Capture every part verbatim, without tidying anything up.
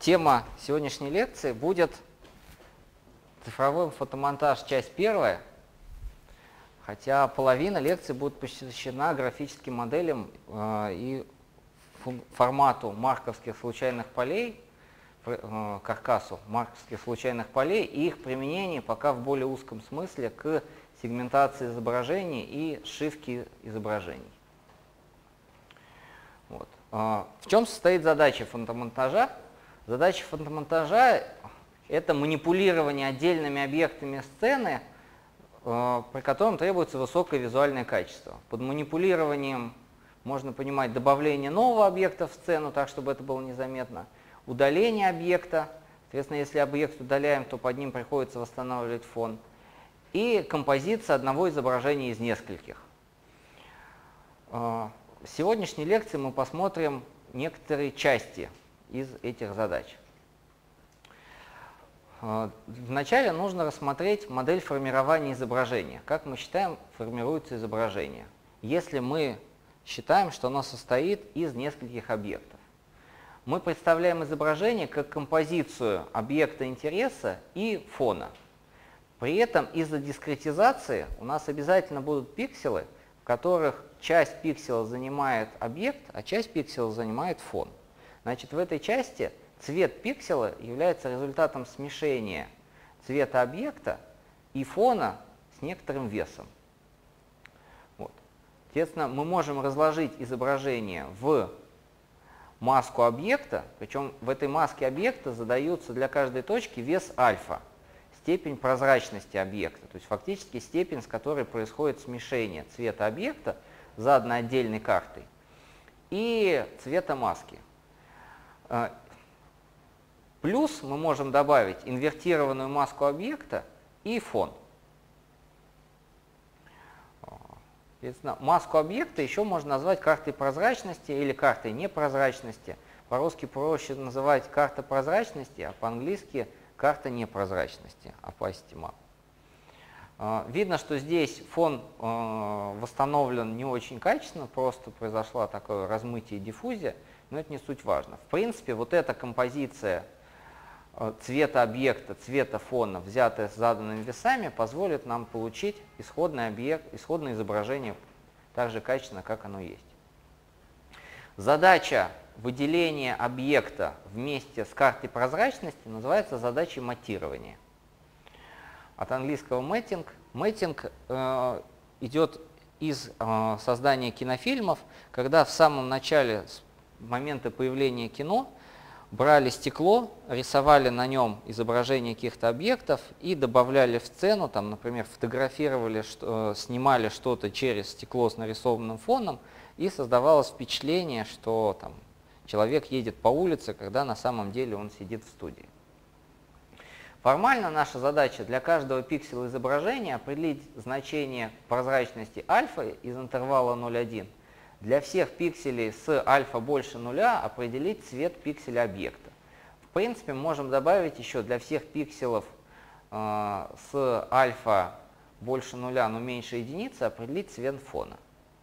Тема сегодняшней лекции будет цифровой фотомонтаж, часть первая, хотя половина лекции будет посвящена графическим моделям э, и формату марковских случайных полей, э, каркасу марковских случайных полей и их применению пока в более узком смысле к сегментации изображений и сшивке изображений. Вот. Э, в чем состоит задача фотомонтажа? Задача фотомонтажа – это манипулирование отдельными объектами сцены, э, при котором требуется высокое визуальное качество. Под манипулированием можно понимать добавление нового объекта в сцену, так, чтобы это было незаметно, удаление объекта, соответственно, если объект удаляем, то под ним приходится восстанавливать фон, и композиция одного изображения из нескольких. В сегодняшней лекции мы посмотрим некоторые части из этих задач. Вначале нужно рассмотреть модель формирования изображения. Как мы считаем, формируется изображение? Если мы считаем, что оно состоит из нескольких объектов. Мы представляем изображение как композицию объекта интереса и фона. При этом из-за дискретизации у нас обязательно будут пикселы, в которых часть пиксела занимает объект, а часть пиксела занимает фон. Значит, в этой части цвет пиксела является результатом смешения цвета объекта и фона с некоторым весом. Вот. Соответственно, мы можем разложить изображение в маску объекта, причем в этой маске объекта задается для каждой точки вес альфа, степень прозрачности объекта, то есть фактически степень, с которой происходит смешение цвета объекта заданной отдельной картой и цвета маски. Плюс мы можем добавить инвертированную маску объекта и фон. Маску объекта еще можно назвать картой прозрачности или картой непрозрачности. По-русски проще называть карта прозрачности, а по-английски карта непрозрачности, opacity map. Видно, что здесь фон восстановлен не очень качественно, просто произошла такое размытие и диффузия, но это не суть важно. В принципе, вот эта композиция цвета объекта, цвета фона, взятая с заданными весами, позволит нам получить исходный объект, исходное изображение так же качественно, как оно есть. Задача выделения объекта вместе с картой прозрачности называется задачей матирования. От английского мэтинг. Мэтинг э, идет из э, создания кинофильмов, когда в самом начале, с момента появления кино, брали стекло, рисовали на нем изображение каких-то объектов и добавляли в сцену, там, например, фотографировали, что, снимали что-то через стекло с нарисованным фоном, и создавалось впечатление, что там, человек едет по улице, когда на самом деле он сидит в студии. Формально наша задача для каждого пикселя изображения определить значение прозрачности альфа из интервала ноль один. Для всех пикселей с альфа больше нуля определить цвет пикселя объекта. В принципе, можем добавить еще для всех пикселов э, с альфа больше нуля, но меньше единицы определить цвет фона.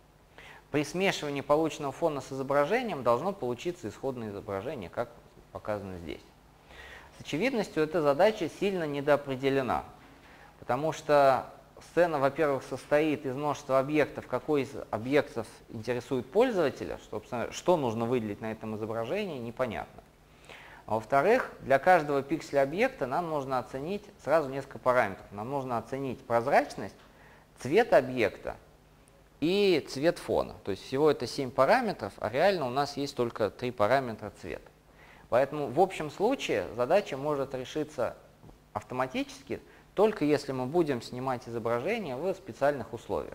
При смешивании полученного фона с изображением должно получиться исходное изображение, как показано здесь. С очевидностью эта задача сильно недоопределена, потому что сцена, во-первых, состоит из множества объектов. Какой из объектов интересует пользователя, что, что нужно выделить на этом изображении, непонятно. А во-вторых, для каждого пикселя объекта нам нужно оценить сразу несколько параметров. Нам нужно оценить прозрачность, цвет объекта и цвет фона. То есть всего это семь параметров, а реально у нас есть только три параметра цвета. Поэтому в общем случае задача может решиться автоматически, только если мы будем снимать изображение в специальных условиях.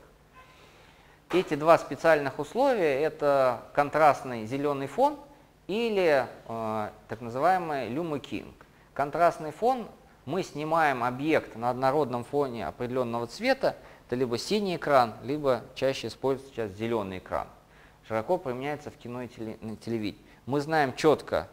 Эти два специальных условия – это контрастный зеленый фон или э, так называемый люмекинг. Контрастный фон – мы снимаем объект на однородном фоне определенного цвета, это либо синий экран, либо чаще используется сейчас зеленый экран. Широко применяется в кино и телевидении. Мы знаем четко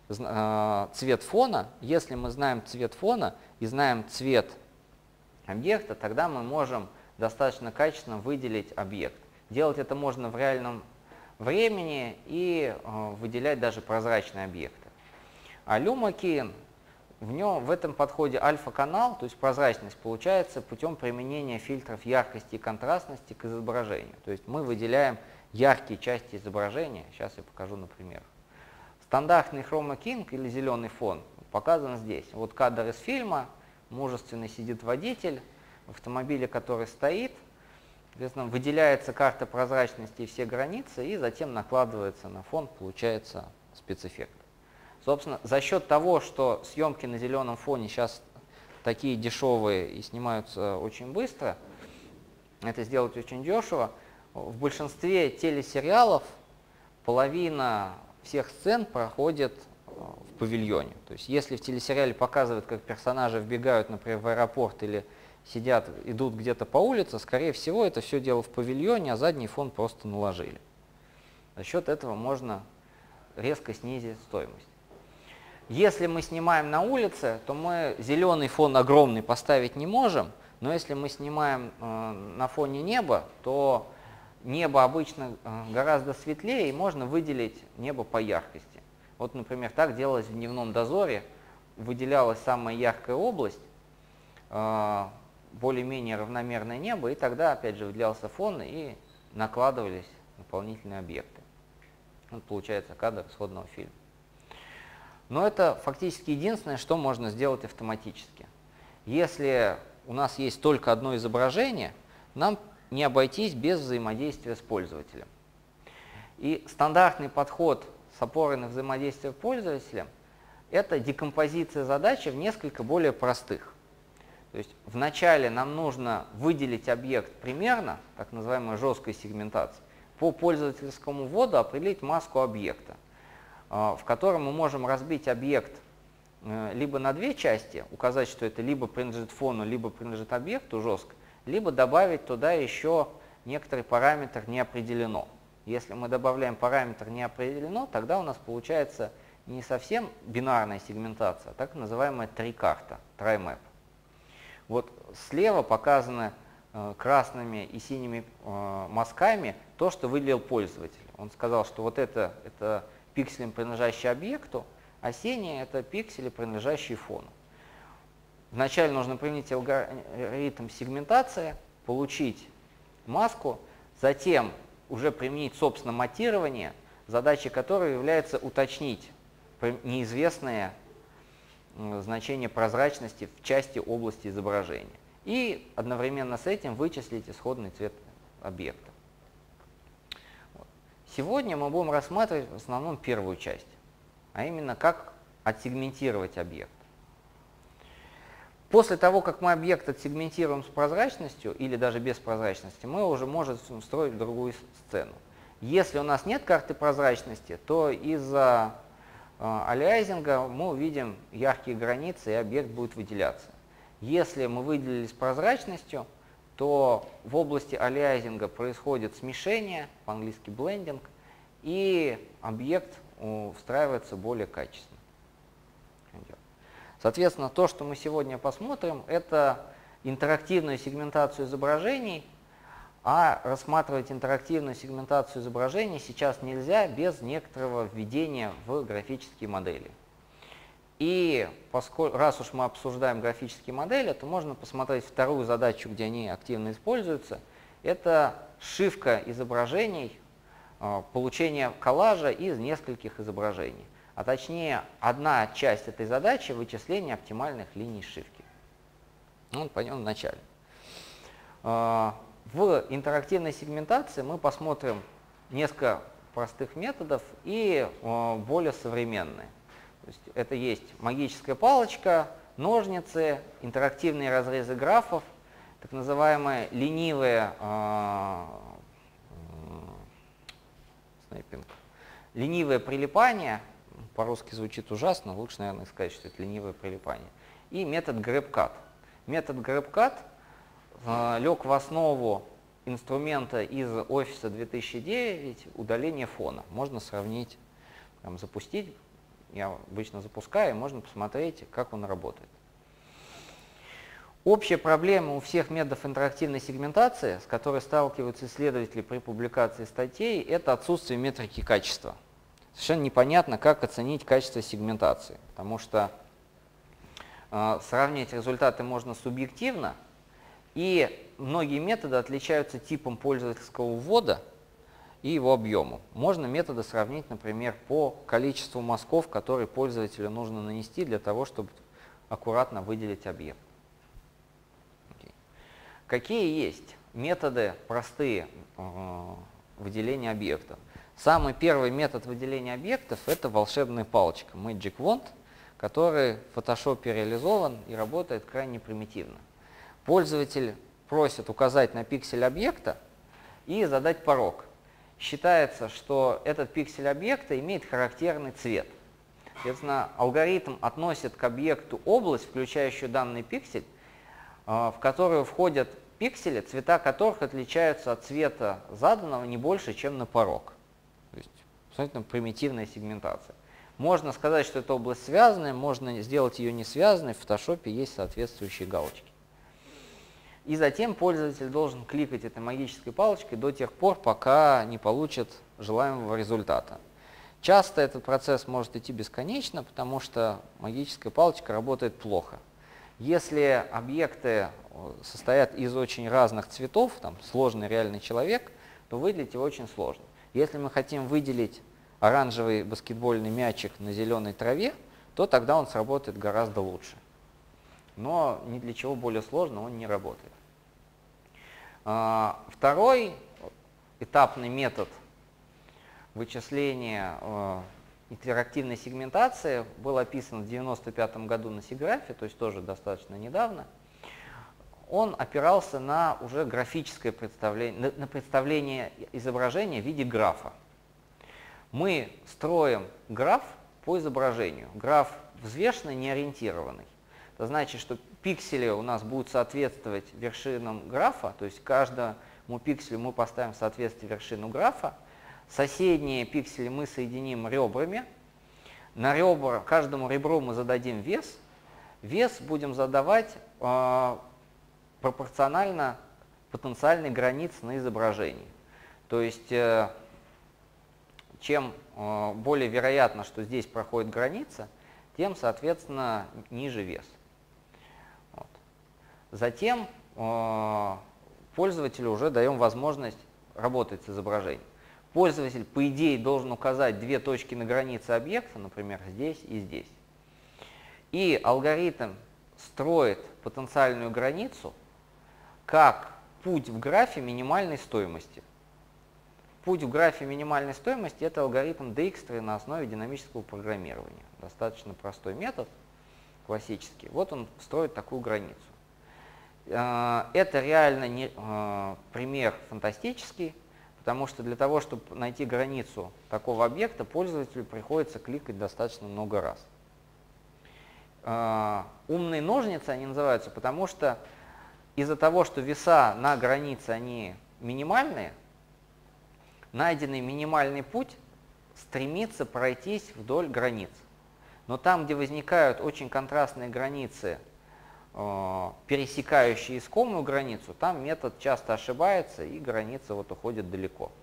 э, цвет фона. Если мы знаем цвет фона и знаем цвет объекта, тогда мы можем достаточно качественно выделить объект. Делать это можно в реальном времени и э, выделять даже прозрачные объекты. А люмокейн, в нем, в этом подходе альфа-канал, то есть прозрачность, получается путем применения фильтров яркости и контрастности к изображению. То есть мы выделяем яркие части изображения. Сейчас я покажу на примерах. Стандартный хромакинг или зеленый фон показан здесь. Вот кадр из фильма, мужественно сидит водитель в автомобиле, который стоит. Соответственно, выделяется карта прозрачности и все границы, и затем накладывается на фон, получается спецэффект. Собственно, за счет того, что съемки на зеленом фоне сейчас такие дешевые и снимаются очень быстро, это сделать очень дешево, в большинстве телесериалов половина всех сцен проходит в павильоне. То есть если в телесериале показывают, как персонажи вбегают, например, в аэропорт или сидят, идут где-то по улице, скорее всего, это все дело в павильоне, а задний фон просто наложили. За счет этого можно резко снизить стоимость. Если мы снимаем на улице, то мы зеленый фон огромный поставить не можем, но если мы снимаем э, на фоне неба, то небо обычно э, гораздо светлее, и можно выделить небо по яркости. Вот, например, так делалось в «Дневном дозоре», выделялась самая яркая область, э, более-менее равномерное небо, и тогда, опять же, выделялся фон, и накладывались дополнительные объекты. Вот получается кадр исходного фильма. Но это фактически единственное, что можно сделать автоматически. Если у нас есть только одно изображение, нам не обойтись без взаимодействия с пользователем. И стандартный подход с опорой на взаимодействие с пользователем – это декомпозиция задачи в несколько более простых. То есть вначале нам нужно выделить объект примерно, так называемая жесткая сегментация, по пользовательскому вводу определить маску объекта, в котором мы можем разбить объект либо на две части, указать, что это либо принадлежит фону, либо принадлежит объекту жестко, либо добавить туда еще некоторый параметр «не определено». Если мы добавляем параметр «не определено», тогда у нас получается не совсем бинарная сегментация, а так называемая три-карта, tri-map. Вот слева показано э, красными и синими э, мазками то, что выделил пользователь. Он сказал, что вот это, это пиксели, принадлежащие объекту, а синие – это пиксели, принадлежащие фону. Вначале нужно применить алгоритм сегментации, получить маску, затем уже применить, собственно, матирование, задачей которой является уточнить неизвестные значения прозрачности в части области изображения и одновременно с этим вычислить исходный цвет объекта. Сегодня мы будем рассматривать в основном первую часть, а именно как отсегментировать объект. После того, как мы объект отсегментируем с прозрачностью или даже без прозрачности, мы уже можем строить другую сцену. Если у нас нет карты прозрачности, то из-за э, алиасинга мы увидим яркие границы, и объект будет выделяться. Если мы выделили с прозрачностью, то в области алиасинга происходит смешение, по-английски blending, и объект встраивается более качественно. Соответственно, то, что мы сегодня посмотрим, это интерактивную сегментацию изображений, а рассматривать интерактивную сегментацию изображений сейчас нельзя без некоторого введения в графические модели. И поскольку, раз уж мы обсуждаем графические модели, то можно посмотреть вторую задачу, где они активно используются. Это сшивка изображений, получение коллажа из нескольких изображений. А точнее, одна часть этой задачи – вычисление оптимальных линий сшивки. Ну, пойдем вначале. В интерактивной сегментации мы посмотрим несколько простых методов и более современные. То есть это есть магическая палочка, ножницы, интерактивные разрезы графов, так называемые ленивые э, снайпинг, ленивое прилипание, по-русски звучит ужасно, лучше, наверное, сказать, что это ленивое прилипание, и метод GrabCut. Метод GrabCut э, лег в основу инструмента из Office две тысячи девять удаление фона. Можно сравнить, прям запустить. Я обычно запускаю, и можно посмотреть, как он работает. Общая проблема у всех методов интерактивной сегментации, с которой сталкиваются исследователи при публикации статей, это отсутствие метрики качества. совершенно непонятно, как оценить качество сегментации, потому что э, сравнивать результаты можно субъективно, и многие методы отличаются типом пользовательского ввода и его объему. Можно методы сравнить, например, по количеству мазков, которые пользователю нужно нанести для того, чтобы аккуратно выделить объект. Okay. Какие есть методы простые э, выделения объектов? Самый первый метод выделения объектов — это волшебная палочка Magic Wand, который в Photoshop реализован и работает крайне примитивно. Пользователь просит указать на пиксель объекта и задать порог. Считается, что этот пиксель объекта имеет характерный цвет. Соответственно, алгоритм относит к объекту область, включающую данный пиксель, в которую входят пиксели, цвета которых отличаются от цвета заданного не больше, чем на порог. То есть абсолютно примитивная сегментация. Можно сказать, что эта область связанная, можно сделать ее не связанной, в Photoshop есть соответствующие галочки. И затем пользователь должен кликать этой магической палочкой до тех пор, пока не получит желаемого результата. Часто этот процесс может идти бесконечно, потому что магическая палочка работает плохо. Если объекты состоят из очень разных цветов, там сложный реальный человек, то выделить его очень сложно. Если мы хотим выделить оранжевый баскетбольный мячик на зеленой траве, то тогда он сработает гораздо лучше. Но ни для чего более сложного он не работает. Второй этапный метод вычисления интерактивной сегментации был описан в девяносто пятом году на SIGGRAPH, то есть тоже достаточно недавно. Он опирался на уже графическое представление, на представление изображения в виде графа. Мы строим граф по изображению. Граф взвешенный, неориентированный. Это значит, что пиксели у нас будут соответствовать вершинам графа, то есть каждому пикселю мы поставим в соответствие вершину графа. Соседние пиксели мы соединим ребрами. На ребра, каждому ребру мы зададим вес. Вес будем задавать э, пропорционально потенциальной границе на изображении. То есть, э, чем э, более вероятно, что здесь проходит граница, тем, соответственно, ниже вес. Вот. Затем э, пользователю уже даем возможность работать с изображением. Пользователь, по идее, должен указать две точки на границе объекта, например, здесь и здесь. И алгоритм строит потенциальную границу как путь в графе минимальной стоимости. Путь в графе минимальной стоимости — это алгоритм Dijkstra на основе динамического программирования. Достаточно простой метод, классический. Вот он строит такую границу. Это реально не, пример фантастический, потому что для того, чтобы найти границу такого объекта, пользователю приходится кликать достаточно много раз. Умные ножницы они называются, потому что из-за того, что веса на границе они минимальные, найденный минимальный путь стремится пройтись вдоль границ. Но там, где возникают очень контрастные границы, пересекающие искомую границу, там метод часто ошибается, и граница вот уходит далеко,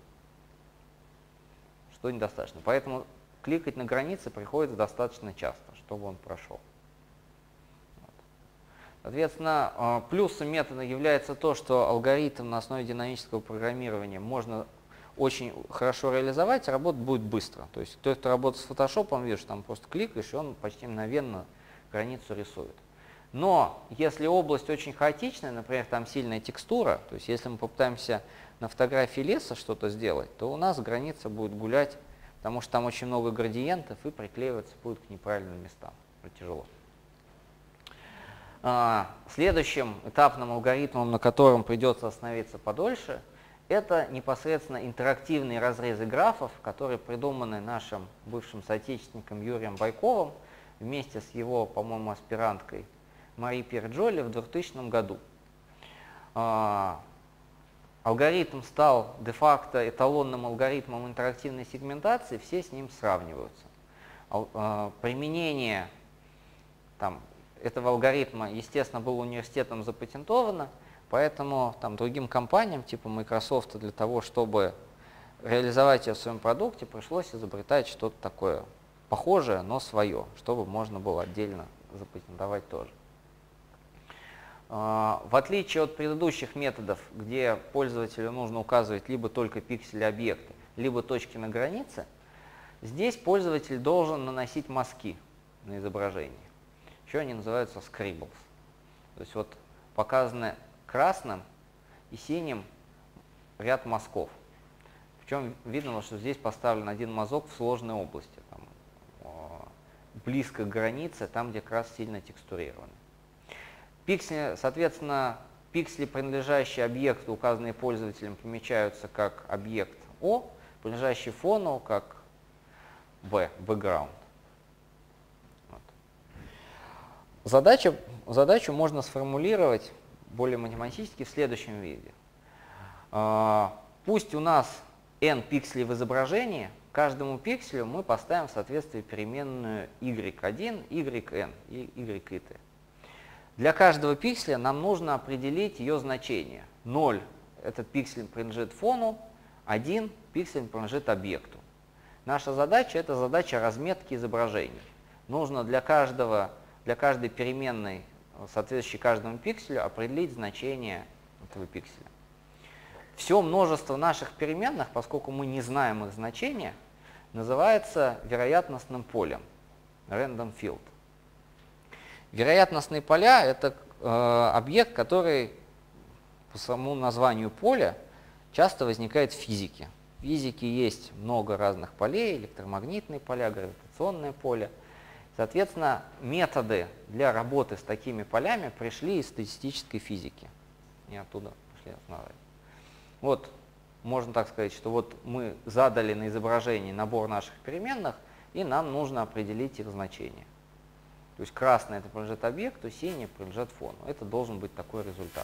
что недостаточно. Поэтому кликать на границы приходится достаточно часто, чтобы он прошел. Вот. Соответственно, плюсом метода является то, что алгоритм на основе динамического программирования можно очень хорошо реализовать, работать будет быстро. То есть тот, кто работает с Photoshop, видишь, там просто кликаешь, и он почти мгновенно границу рисует. Но если область очень хаотичная, например, там сильная текстура, то есть если мы попытаемся на фотографии леса что-то сделать, то у нас граница будет гулять, потому что там очень много градиентов и приклеиваться будет к неправильным местам. Это тяжело. Следующим этапным алгоритмом, на котором придется остановиться подольше, это непосредственно интерактивные разрезы графов, которые придуманы нашим бывшим соотечественником Юрием Байковым вместе с его, по-моему, аспиранткой Мари Пьер-Джоли в двухтысячном году. Алгоритм стал де-факто эталонным алгоритмом интерактивной сегментации, все с ним сравниваются. Применение там, этого алгоритма, естественно, было университетом запатентовано, поэтому там, другим компаниям типа Microsoft для того, чтобы реализовать ее в своем продукте, пришлось изобретать что-то такое похожее, но свое, чтобы можно было отдельно запатентовать тоже. В отличие от предыдущих методов, где пользователю нужно указывать либо только пиксели объекта, либо точки на границе, здесь пользователь должен наносить мазки на изображение. Еще они называются scribbles. То есть вот показаны красным и синим ряд мазков. Причем видно, что здесь поставлен один мазок в сложной области, там, близко к границе, там, где как раз сильно текстурированы. Пиксели, соответственно, пиксели, принадлежащие объекту, указанные пользователем, помечаются как объект О, принадлежащий фону как B, background. Вот. Задача, задачу можно сформулировать более математически в следующем виде. Пусть у нас n пикселей в изображении, каждому пикселю мы поставим в соответствии переменную y один, yn и yit. Для каждого пикселя нам нужно определить ее значение. ноль – этот пиксель принадлежит фону, один пиксель принадлежит объекту. Наша задача – это задача разметки изображений. Нужно для, каждого, для каждой переменной, соответствующей каждому пикселю, определить значение этого пикселя. Все множество наших переменных, поскольку мы не знаем их значения, называется вероятностным полем, random field. Вероятностные поля – это э, объект, который по самому названию поля часто возникает в физике. В физике есть много разных полей, электромагнитные поля, гравитационное поле. Соответственно, методы для работы с такими полями пришли из статистической физики. И оттуда пошли основы. Вот, можно так сказать, что вот мы задали на изображении набор наших переменных, и нам нужно определить их значение. То есть красный это принадлежит объекту, синий принадлежит фону. Это должен быть такой результат.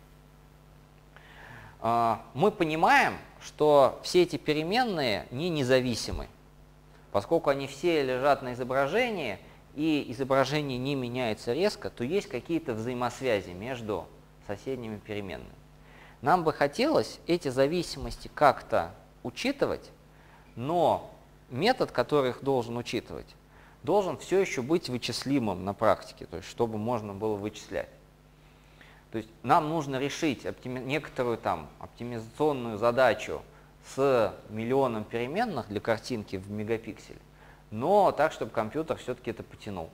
Мы понимаем, что все эти переменные не независимы, поскольку они все лежат на изображении, и изображение не меняется резко, то есть какие-то взаимосвязи между соседними переменными. Нам бы хотелось эти зависимости как-то учитывать, но метод, который их должен учитывать, должен все еще быть вычислимым на практике, то есть чтобы можно было вычислять. То есть нам нужно решить оптими... некоторую там оптимизационную задачу с миллионом переменных для картинки в мегапиксель, но так, чтобы компьютер все-таки это потянул.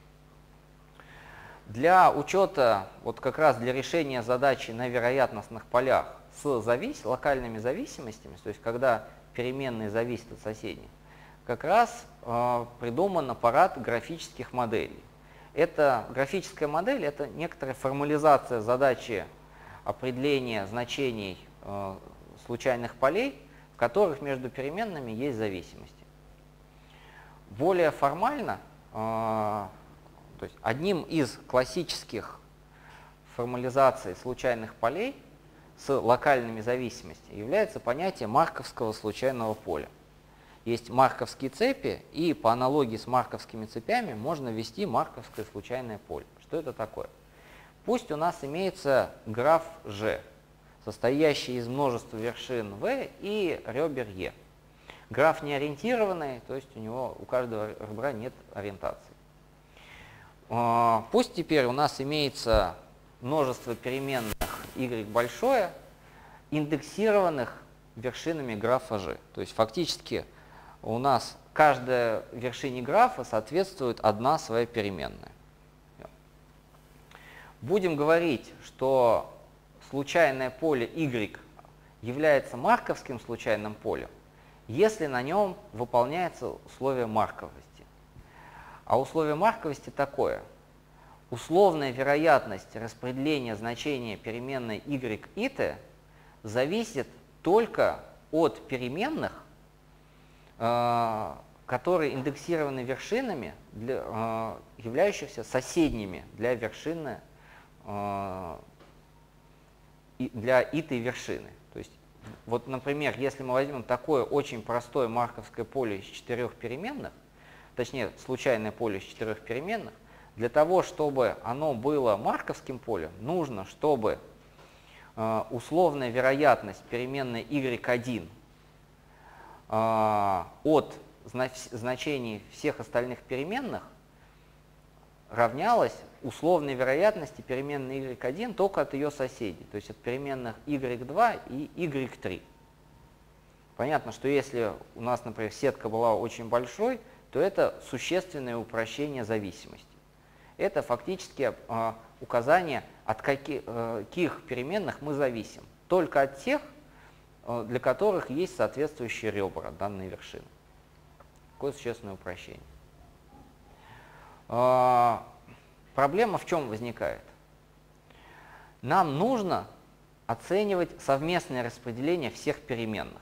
Для учета, вот как раз для решения задачи на вероятностных полях с завис... локальными зависимостями, то есть когда переменные зависят от соседних, как раз э, придуман аппарат графических моделей. Эта графическая модель – это некоторая формализация задачи определения значений э, случайных полей, в которых между переменными есть зависимости. Более формально, э, то есть одним из классических формализаций случайных полей с локальными зависимостями является понятие марковского случайного поля. Есть марковские цепи, и по аналогии с марковскими цепями можно ввести марковское случайное поле. Что это такое? Пусть у нас имеется граф G, состоящий из множества вершин V и ребер E. Граф неориентированный, то есть у него у каждого ребра нет ориентации. Пусть теперь у нас имеется множество переменных y большое, индексированных вершинами графа G. То есть фактически у нас каждой вершине графа соответствует одна своя переменная. Будем говорить, что случайное поле y является марковским случайным полем, если на нем выполняется условие марковости. А условие марковости такое. Условная вероятность распределения значения переменной y и t зависит только от переменных, которые индексированы вершинами, для, являющихся соседними для вершины, для итой вершины. То есть, вот, например, если мы возьмем такое очень простое марковское поле из четырех переменных, точнее, случайное поле из четырех переменных, для того, чтобы оно было марковским полем, нужно, чтобы условная вероятность переменной y один от значений всех остальных переменных равнялась условной вероятности переменной уай один только от ее соседей, то есть от переменных уай два и уай три. Понятно, что если у нас, например, сетка была очень большой, то это существенное упрощение зависимости. Это фактически э, указание, от каких, э, каких переменных мы зависим. Только от тех, э, для которых есть соответствующие ребра данной вершины. Такое существенное упрощение. Э, проблема в чем возникает? Нам нужно оценивать совместное распределение всех переменных.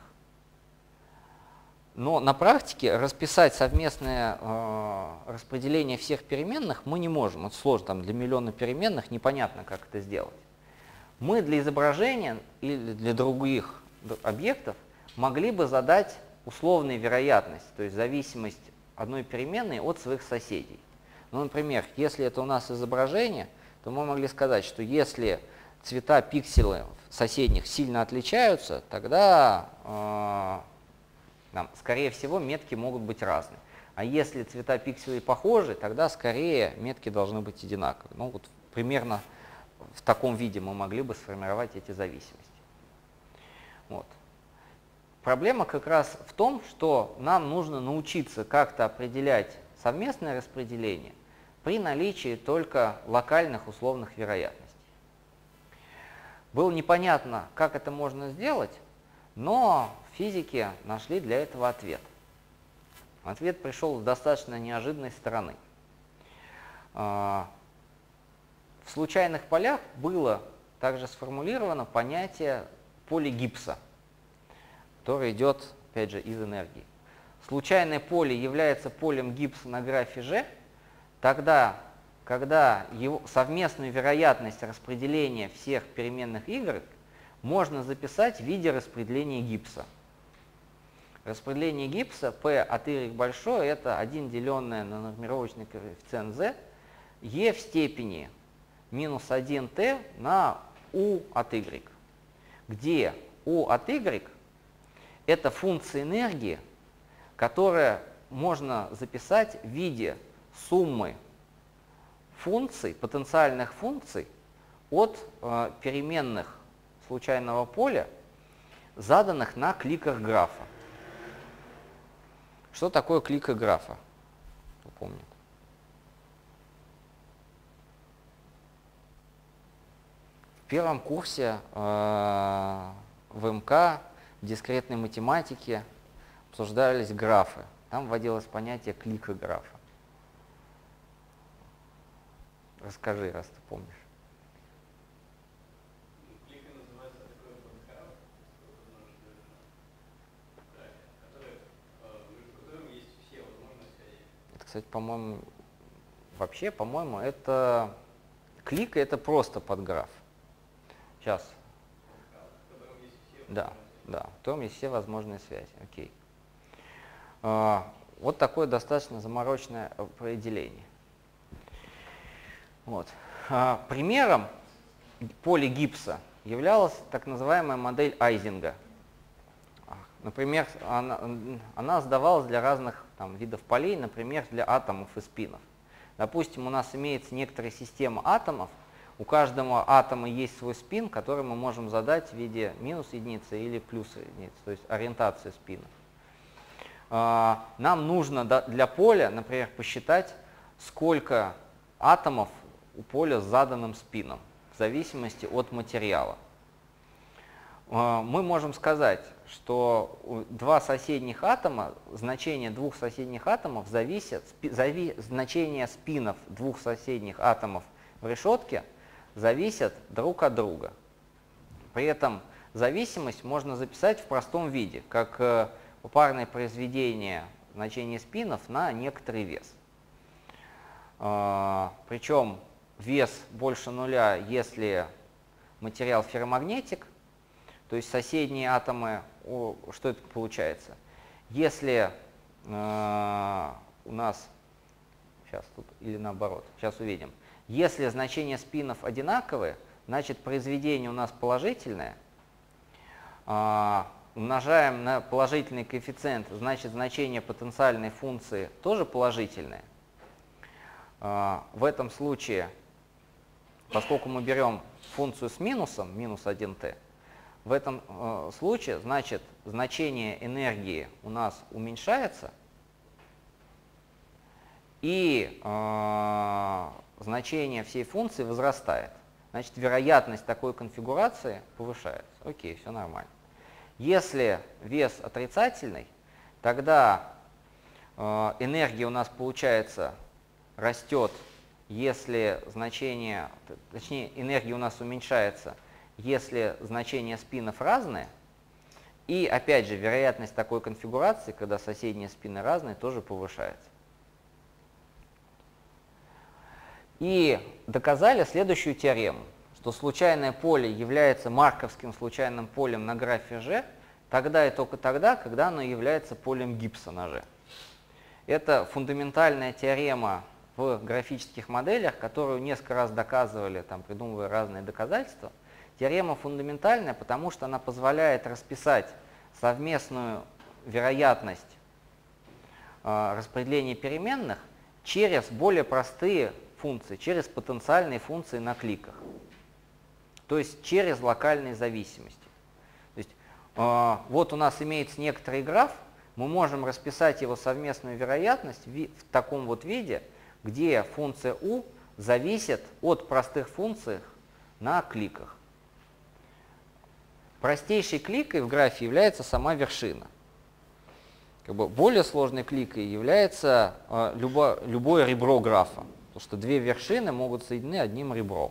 Но на практике расписать совместное э, распределение всех переменных мы не можем. Это сложно, там, для миллиона переменных непонятно, как это сделать. Мы для изображения или для других объектов могли бы задать условную вероятность, то есть зависимость одной переменной от своих соседей. Ну, например, если это у нас изображение, то мы могли сказать, что если цвета пикселей соседних сильно отличаются, тогда э, Там, скорее всего, метки могут быть разные. А если цвета пикселей похожи, тогда скорее метки должны быть одинаковые. Ну, вот примерно в таком виде мы могли бы сформировать эти зависимости. Вот. Проблема как раз в том, что нам нужно научиться как-то определять совместное распределение при наличии только локальных условных вероятностей. Было непонятно, как это можно сделать, но физики нашли для этого ответ. Ответ пришел с достаточно неожиданной стороны. В случайных полях было также сформулировано понятие поля Гибса, которое идет, опять же, из энергии. Случайное поле является полем Гибса на графе G, тогда, когда его совместную вероятность распределения всех переменных y можно записать в виде распределения Гибса. Распределение Гибса P от y большое — это один деленное на нормировочный коэффициент z, e в степени минус один t на u от y, где u от y — это функция энергии, которая можно записать в виде суммы функций, потенциальных функций от э, переменных случайного поля, заданных на кликах графа. Что такое клика графа? Кто помнит? В первом курсе э, в эм ка в дискретной математике обсуждались графы. Там вводилось понятие клика графа. Расскажи, раз ты помнишь. Кстати, по-моему, вообще, по-моему, это клик — это просто подграф. Сейчас. Да, да, в котором есть все возможные связи. Окей. А, вот такое достаточно замороченное определение. Вот. А, примером поля Гибса являлась так называемая модель Айзинга. Например, она, она сдавалась для разных там, видов полей, например, для атомов и спинов. Допустим, у нас имеется некоторая система атомов, у каждого атома есть свой спин, который мы можем задать в виде минус единицы или плюс единицы, то есть ориентацию спинов. Нам нужно для поля, например, посчитать, сколько атомов у поля с заданным спином, в зависимости от материала. Мы можем сказать, что два соседних атома, значение двух соседних атомов зависит, зави, значение спинов двух соседних атомов в решетке зависят друг от друга. При этом зависимость можно записать в простом виде, как попарное произведение значения спинов на некоторый вес. Причем вес больше нуля, если материал ферромагнетик. То есть соседние атомы, что это получается? Если э, у нас, сейчас тут, или наоборот, сейчас увидим. Если значения спинов одинаковые, значит произведение у нас положительное, э, умножаем на положительный коэффициент, значит значение потенциальной функции тоже положительное. В этом случае, поскольку мы берем функцию с минусом, минус один тэ, в этом случае, значит, значение энергии у нас уменьшается, и э, значение всей функции возрастает. Значит, вероятность такой конфигурации повышается. Окей, все нормально. Если вес отрицательный, тогда э, энергия у нас, получается, растет, если значение, точнее, энергия у нас уменьшается, если значения спинов разные. И, опять же, вероятность такой конфигурации, когда соседние спины разные, тоже повышается. И доказали следующую теорему, что случайное поле является марковским случайным полем на графе G тогда и только тогда, когда оно является полем Гибса на G. Это фундаментальная теорема в графических моделях, которую несколько раз доказывали, там, придумывая разные доказательства. Теорема фундаментальная, потому что она позволяет расписать совместную вероятность э, распределения переменных через более простые функции, через потенциальные функции на кликах, то есть через локальные зависимости. То есть, э, вот у нас имеется некоторый граф, мы можем расписать его совместную вероятность в, в таком вот виде, где функция u зависит от простых функций на кликах. Простейшей кликой в графе является сама вершина. Как бы более сложной кликой является э, любо, любое ребро графа, потому что две вершины могут соединены одним ребром.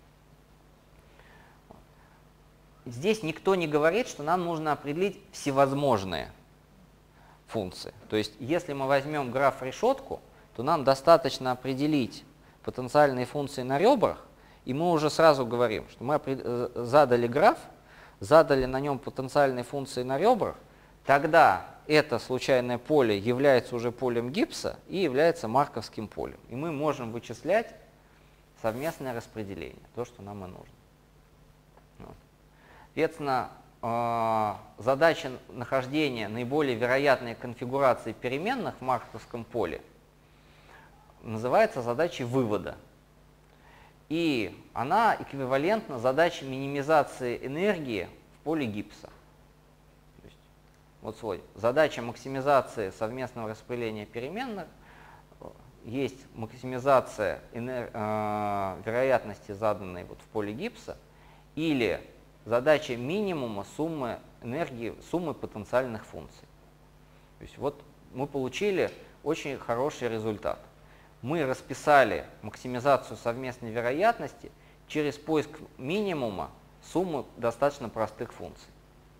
Здесь никто не говорит, что нам нужно определить всевозможные функции. То есть, если мы возьмем граф-решетку, то нам достаточно определить потенциальные функции на ребрах, и мы уже сразу говорим, что мы задали граф, задали на нем потенциальные функции на ребрах, тогда это случайное поле является уже полем Гибса и является марковским полем. И мы можем вычислять совместное распределение, то, что нам и нужно. Вот. Соответственно, задача нахождения наиболее вероятной конфигурации переменных в марковском поле называется задачей вывода. И она эквивалентна задаче минимизации энергии в поле Гибса. То есть, вот свой. Задача максимизации совместного распределения переменных, есть максимизация энер... э, вероятности, заданной вот в поле Гибса, или задача минимума суммы энергии, суммы потенциальных функций. То есть вот мы получили очень хороший результат. Мы расписали максимизацию совместной вероятности через поиск минимума суммы достаточно простых функций.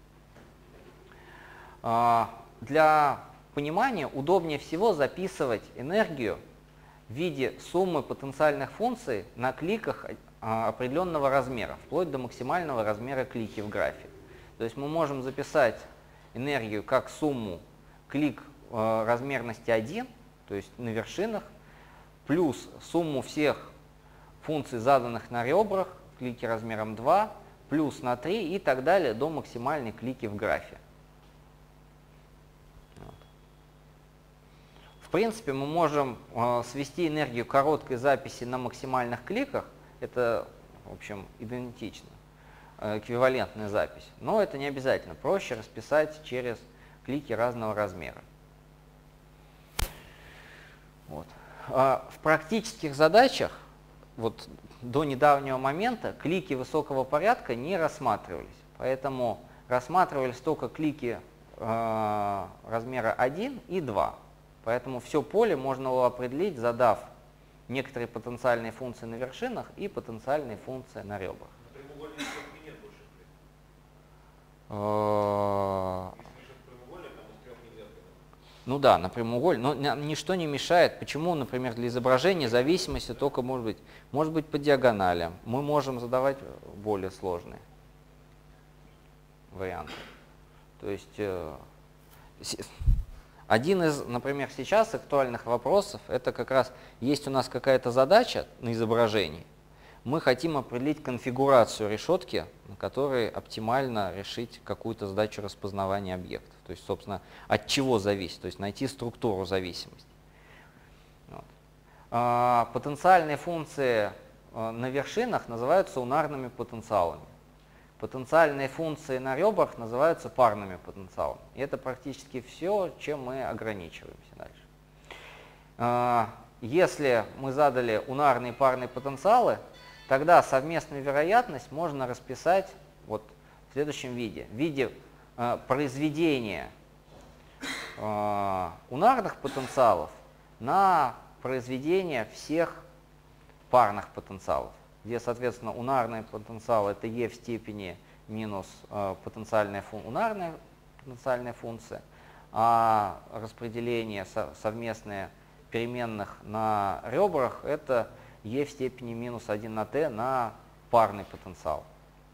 Для понимания удобнее всего записывать энергию в виде суммы потенциальных функций на кликах определенного размера, вплоть до максимального размера клики в графе. То есть мы можем записать энергию как сумму клик размерности один, то есть на вершинах, плюс сумму всех функций, заданных на ребрах, клики размером два, плюс на три и так далее до максимальной клики в графе. Вот. В принципе, мы можем э, свести энергию короткой записи на максимальных кликах, это, в общем, идентично, э, эквивалентная запись, но это не обязательно, проще расписать через клики разного размера. Вот. В практических задачах вот, до недавнего момента клики высокого порядка не рассматривались. Поэтому рассматривались только клики э, размера один и два. Поэтому все поле можно было определить, задав некоторые потенциальные функции на вершинах и потенциальные функции на ребрах. На прямоугольной сетке нет больше кликов. Ну да, на прямоугольник, но ничто не мешает. Почему, например, для изображения зависимости только может быть, может быть по диагоналям. Мы можем задавать более сложные варианты. То есть э, один из, например, сейчас актуальных вопросов, это как раз есть у нас какая-то задача на изображении, мы хотим определить конфигурацию решетки, на которой оптимально решить какую-то задачу распознавания объектов. То есть, собственно, от чего зависит, то есть найти структуру зависимости. Вот. А, потенциальные функции а, на вершинах называются унарными потенциалами. Потенциальные функции на ребрах называются парными потенциалами. И это практически все, чем мы ограничиваемся дальше. А, если мы задали унарные парные потенциалы, тогда совместную вероятность можно расписать вот в следующем виде. В виде э, произведения э, унарных потенциалов на произведение всех парных потенциалов, где, соответственно, унарный потенциал — это e в степени минус э, потенциальная фун унарная потенциальная функция, а распределение со совместное переменных на ребрах — это e в степени минус один на t на парный потенциал.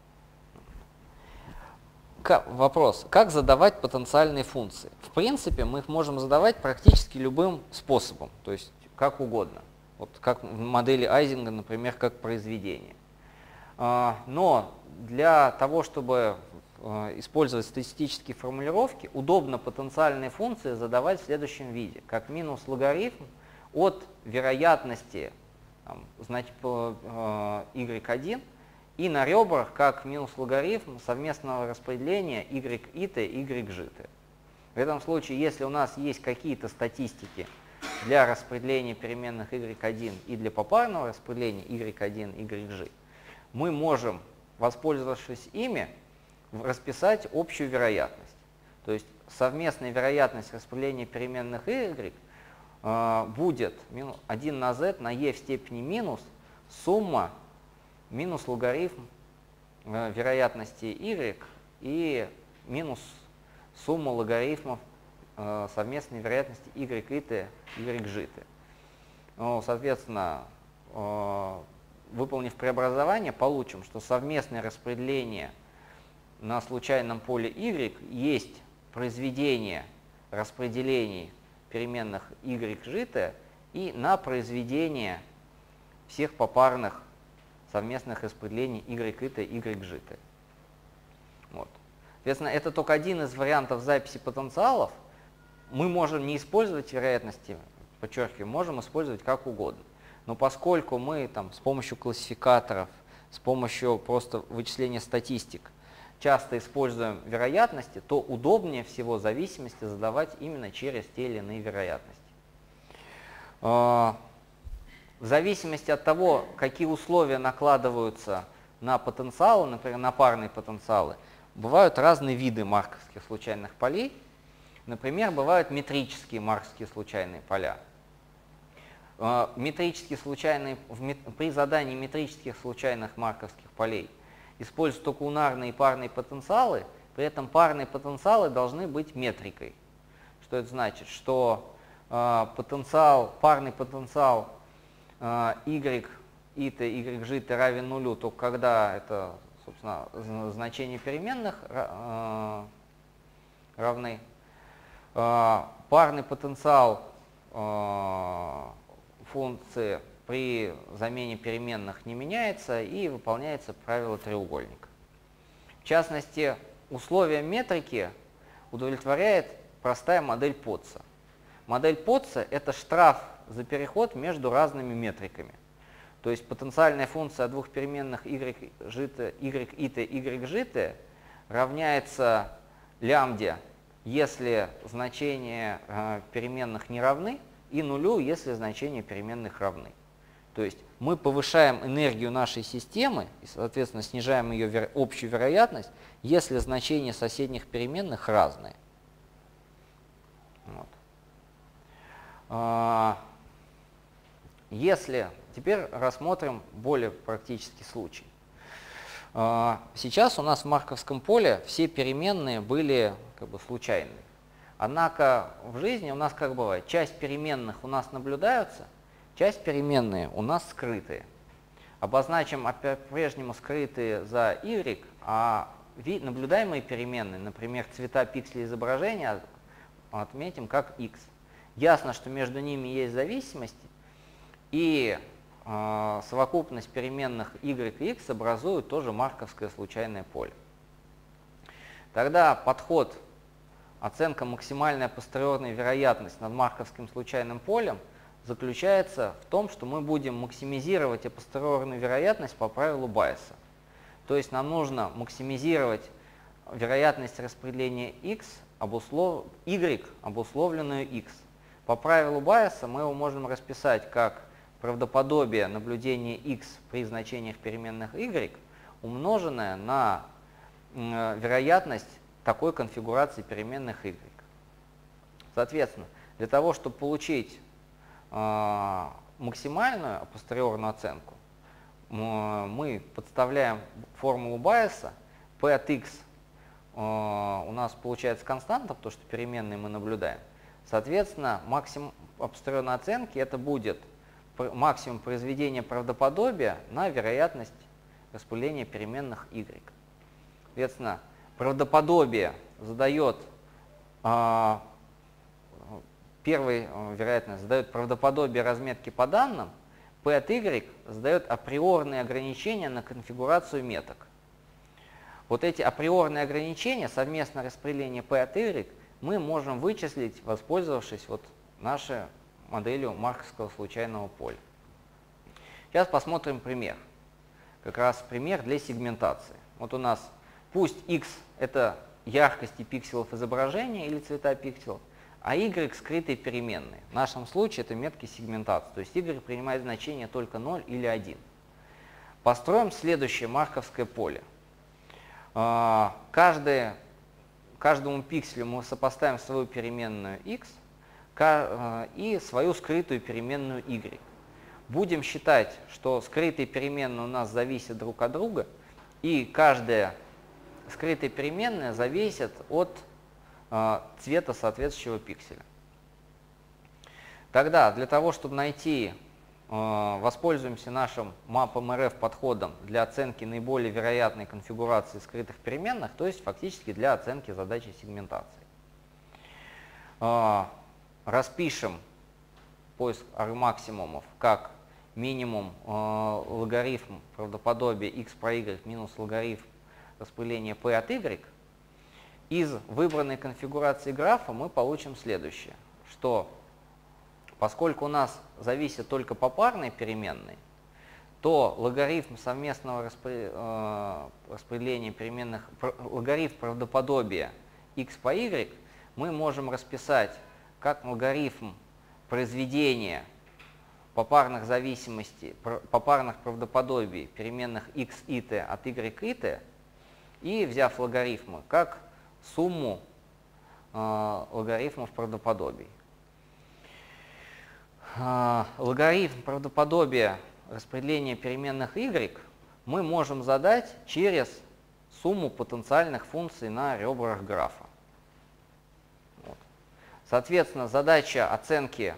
Как, вопрос, как задавать потенциальные функции? В принципе, мы их можем задавать практически любым способом, то есть как угодно. Вот как в модели Айзинга, например, как произведение. Но для того, чтобы использовать статистические формулировки, удобно потенциальные функции задавать в следующем виде, как минус логарифм от вероятности там, значит, y один и на ребрах как минус логарифм совместного распределения y и t, y g t. В этом случае, если у нас есть какие-то статистики для распределения переменных y один и для попарного распределения y один, yg, мы можем, воспользовавшись ими, расписать общую вероятность. То есть совместная вероятность распределения переменных y э, будет один на z на e в степени минус сумма минус логарифм э, вероятности y и минус сумма логарифмов э, совместной вероятности y и t, yg. Ну, соответственно, э, выполнив преобразование, получим, что совместное распределение на случайном поле y есть произведение распределений переменных y, g, t и на произведение всех попарных совместных распределений y, и t, y, g, t. Вот. Соответственно, это только один из вариантов записи потенциалов. Мы можем не использовать вероятности, подчеркиваю, можем использовать как угодно. Но поскольку мы там, с помощью классификаторов, с помощью просто вычисления статистик часто используем вероятности, то удобнее всего зависимости задавать именно через те или иные вероятности. В зависимости от того, какие условия накладываются на потенциалы, например, на парные потенциалы, бывают разные виды марковских случайных полей. Например, бывают метрические марковские случайные поля. Метрические случайные, при задании метрических случайных марковских полей используются только унарные и парные потенциалы, при этом парные потенциалы должны быть метрикой. Что это значит? Что э, потенциал, парный потенциал э, y, и t, yg, t равен нулю, только когда это, собственно, значения переменных э, равны. Э, парный потенциал э, функции при замене переменных не меняется и выполняется правило треугольника. В частности, условия метрики удовлетворяет простая модель Потца. Модель Потца — это штраф за переход между разными метриками. То есть потенциальная функция двух переменных y, y и t, yg, t равняется лямбде, если значения э, переменных не равны, и нулю, если значения переменных равны. То есть мы повышаем энергию нашей системы и, соответственно, снижаем ее веро- общую вероятность, если значения соседних переменных разные. Вот. А, если теперь рассмотрим более практический случай. А, сейчас у нас в марковском поле все переменные были как бы случайные. Однако в жизни у нас как бывает, часть переменных у нас наблюдаются, часть переменные у нас скрытые. Обозначим по-прежнему скрытые за y, а наблюдаемые переменные, например, цвета пикселей изображения, отметим как x. Ясно, что между ними есть зависимости, и э, совокупность переменных y и x образуют тоже марковское случайное поле. Тогда подход оценка максимальной апостериорной вероятности над марковским случайным полем заключается в том, что мы будем максимизировать апостериорную вероятность по правилу Байеса. То есть нам нужно максимизировать вероятность распределения x, обуслов... y, обусловленную x. По правилу Байеса мы его можем расписать как правдоподобие наблюдения x при значениях переменных y, умноженное на э, вероятность такой конфигурации переменных y. Соответственно, для того, чтобы получить э, максимальную апостериорную оценку, мы подставляем формулу Байеса, p от x э, у нас получается константа, потому что переменные мы наблюдаем. Соответственно, максимум апостериорной оценки это будет максимум произведения правдоподобия на вероятность распределения переменных y. Соответственно, правдоподобие задает э, первой э, вероятность задает правдоподобие разметки по данным, p от y задает априорные ограничения на конфигурацию меток. Вот эти априорные ограничения, совместное распределение p от y, мы можем вычислить, воспользовавшись вот нашей моделью марковского случайного поля. Сейчас посмотрим пример. Как раз пример для сегментации. Вот у нас пусть x это яркости пикселов изображения или цвета пикселов, а y скрытые переменные. В нашем случае это метки сегментации, то есть y принимает значение только ноль или один. Построим следующее марковское поле. Каждое, каждому пикселю мы сопоставим свою переменную x и свою скрытую переменную y. Будем считать, что скрытые переменные у нас зависят друг от друга, и каждая скрытая переменная зависит от э, цвета соответствующего пикселя. Тогда для того, чтобы найти, э, воспользуемся нашим map-mrf подходом для оценки наиболее вероятной конфигурации скрытых переменных, то есть фактически для оценки задачи сегментации. Э, распишем поиск аргмаксимумов как минимум э, логарифм правдоподобия x про y минус логарифм распределения p от y. Из выбранной конфигурации графа мы получим следующее, что поскольку у нас зависит только попарные переменные, то логарифм совместного распри... э, распределения переменных, логарифм правдоподобия x по y мы можем расписать как логарифм произведения попарных зависимостей, попарных правдоподобий переменных x и t от y и t, и взяв логарифмы как сумму э, логарифмов правдоподобий. Э, логарифм правдоподобия распределения переменных y мы можем задать через сумму потенциальных функций на ребрах графа. Вот. Соответственно, задача оценки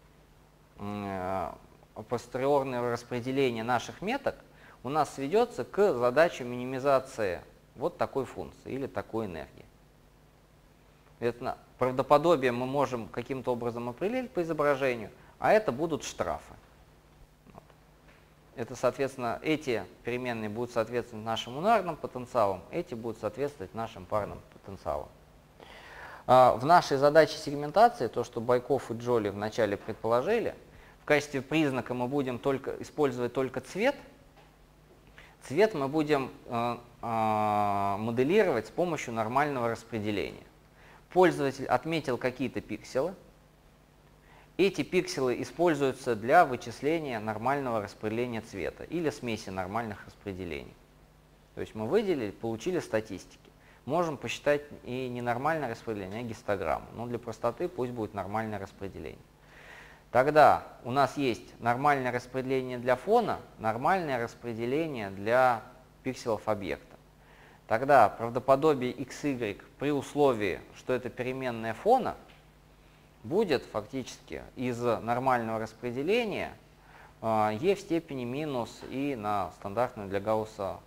апостериорного распределения наших меток у нас сведется к задаче минимизации вот такой функции или такой энергии. Соответственно, правдоподобие мы можем каким-то образом определить по изображению, а это будут штрафы. Вот. Это, соответственно, эти переменные будут соответствовать нашим унарным потенциалам, эти будут соответствовать нашим парным потенциалам. В нашей задаче сегментации, то, что Байков и Джоли вначале предположили, в качестве признака мы будем только, использовать только цвет. Цвет мы будем э, э, моделировать с помощью нормального распределения. Пользователь отметил какие-то пикселы. Эти пикселы используются для вычисления нормального распределения цвета или смеси нормальных распределений. То есть мы выделили, получили статистики. Можем посчитать и не нормальное распределение, а гистограмму. Но для простоты пусть будет нормальное распределение. Тогда у нас есть нормальное распределение для фона, нормальное распределение для пикселов объекта. Тогда правдоподобие xy при условии, что это переменная фона, будет фактически из нормального распределения e в степени минус и на стандартную для Гаусса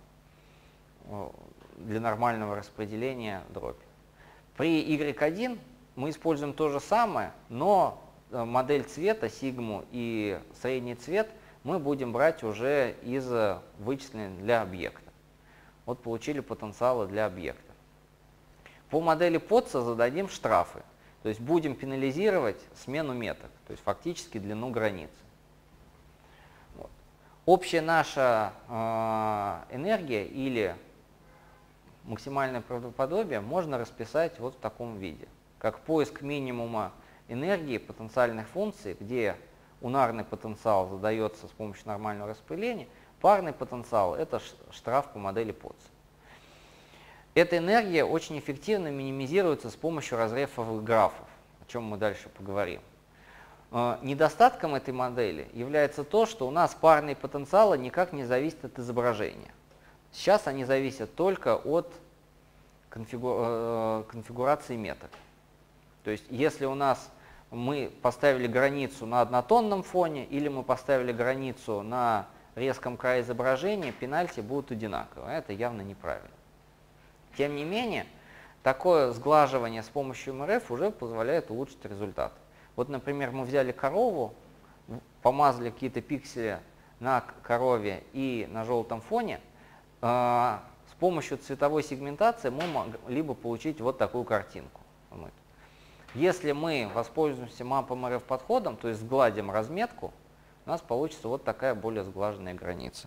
для нормального распределения дробь. При y один мы используем то же самое, но модель цвета, сигму и средний цвет мы будем брать уже из вычислений для объекта. Вот получили потенциалы для объекта. По модели Потца зададим штрафы, то есть будем пенализировать смену меток, то есть фактически длину границы. Вот. Общая наша э, энергия или максимальное правдоподобие можно расписать вот в таком виде, как поиск минимума энергии потенциальных функций, где унарный потенциал задается с помощью нормального распределения, парный потенциал – это штраф по модели Потца. Эта энергия очень эффективно минимизируется с помощью разрефовых графов, о чем мы дальше поговорим. Недостатком этой модели является то, что у нас парные потенциалы никак не зависят от изображения. Сейчас они зависят только от конфигу... конфигурации меток. То есть если у нас мы поставили границу на однотонном фоне или мы поставили границу на резком крае изображения, пенальти будут одинаковые. Это явно неправильно. Тем не менее, такое сглаживание с помощью эм эр эф уже позволяет улучшить результат. Вот, например, мы взяли корову, помазали какие-то пиксели на корове и на желтом фоне. С помощью цветовой сегментации мы могли бы получить вот такую картинку. Если мы воспользуемся map эм эр эф подходом, то есть сгладим разметку, у нас получится вот такая более сглаженная граница.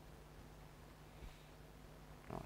Вот.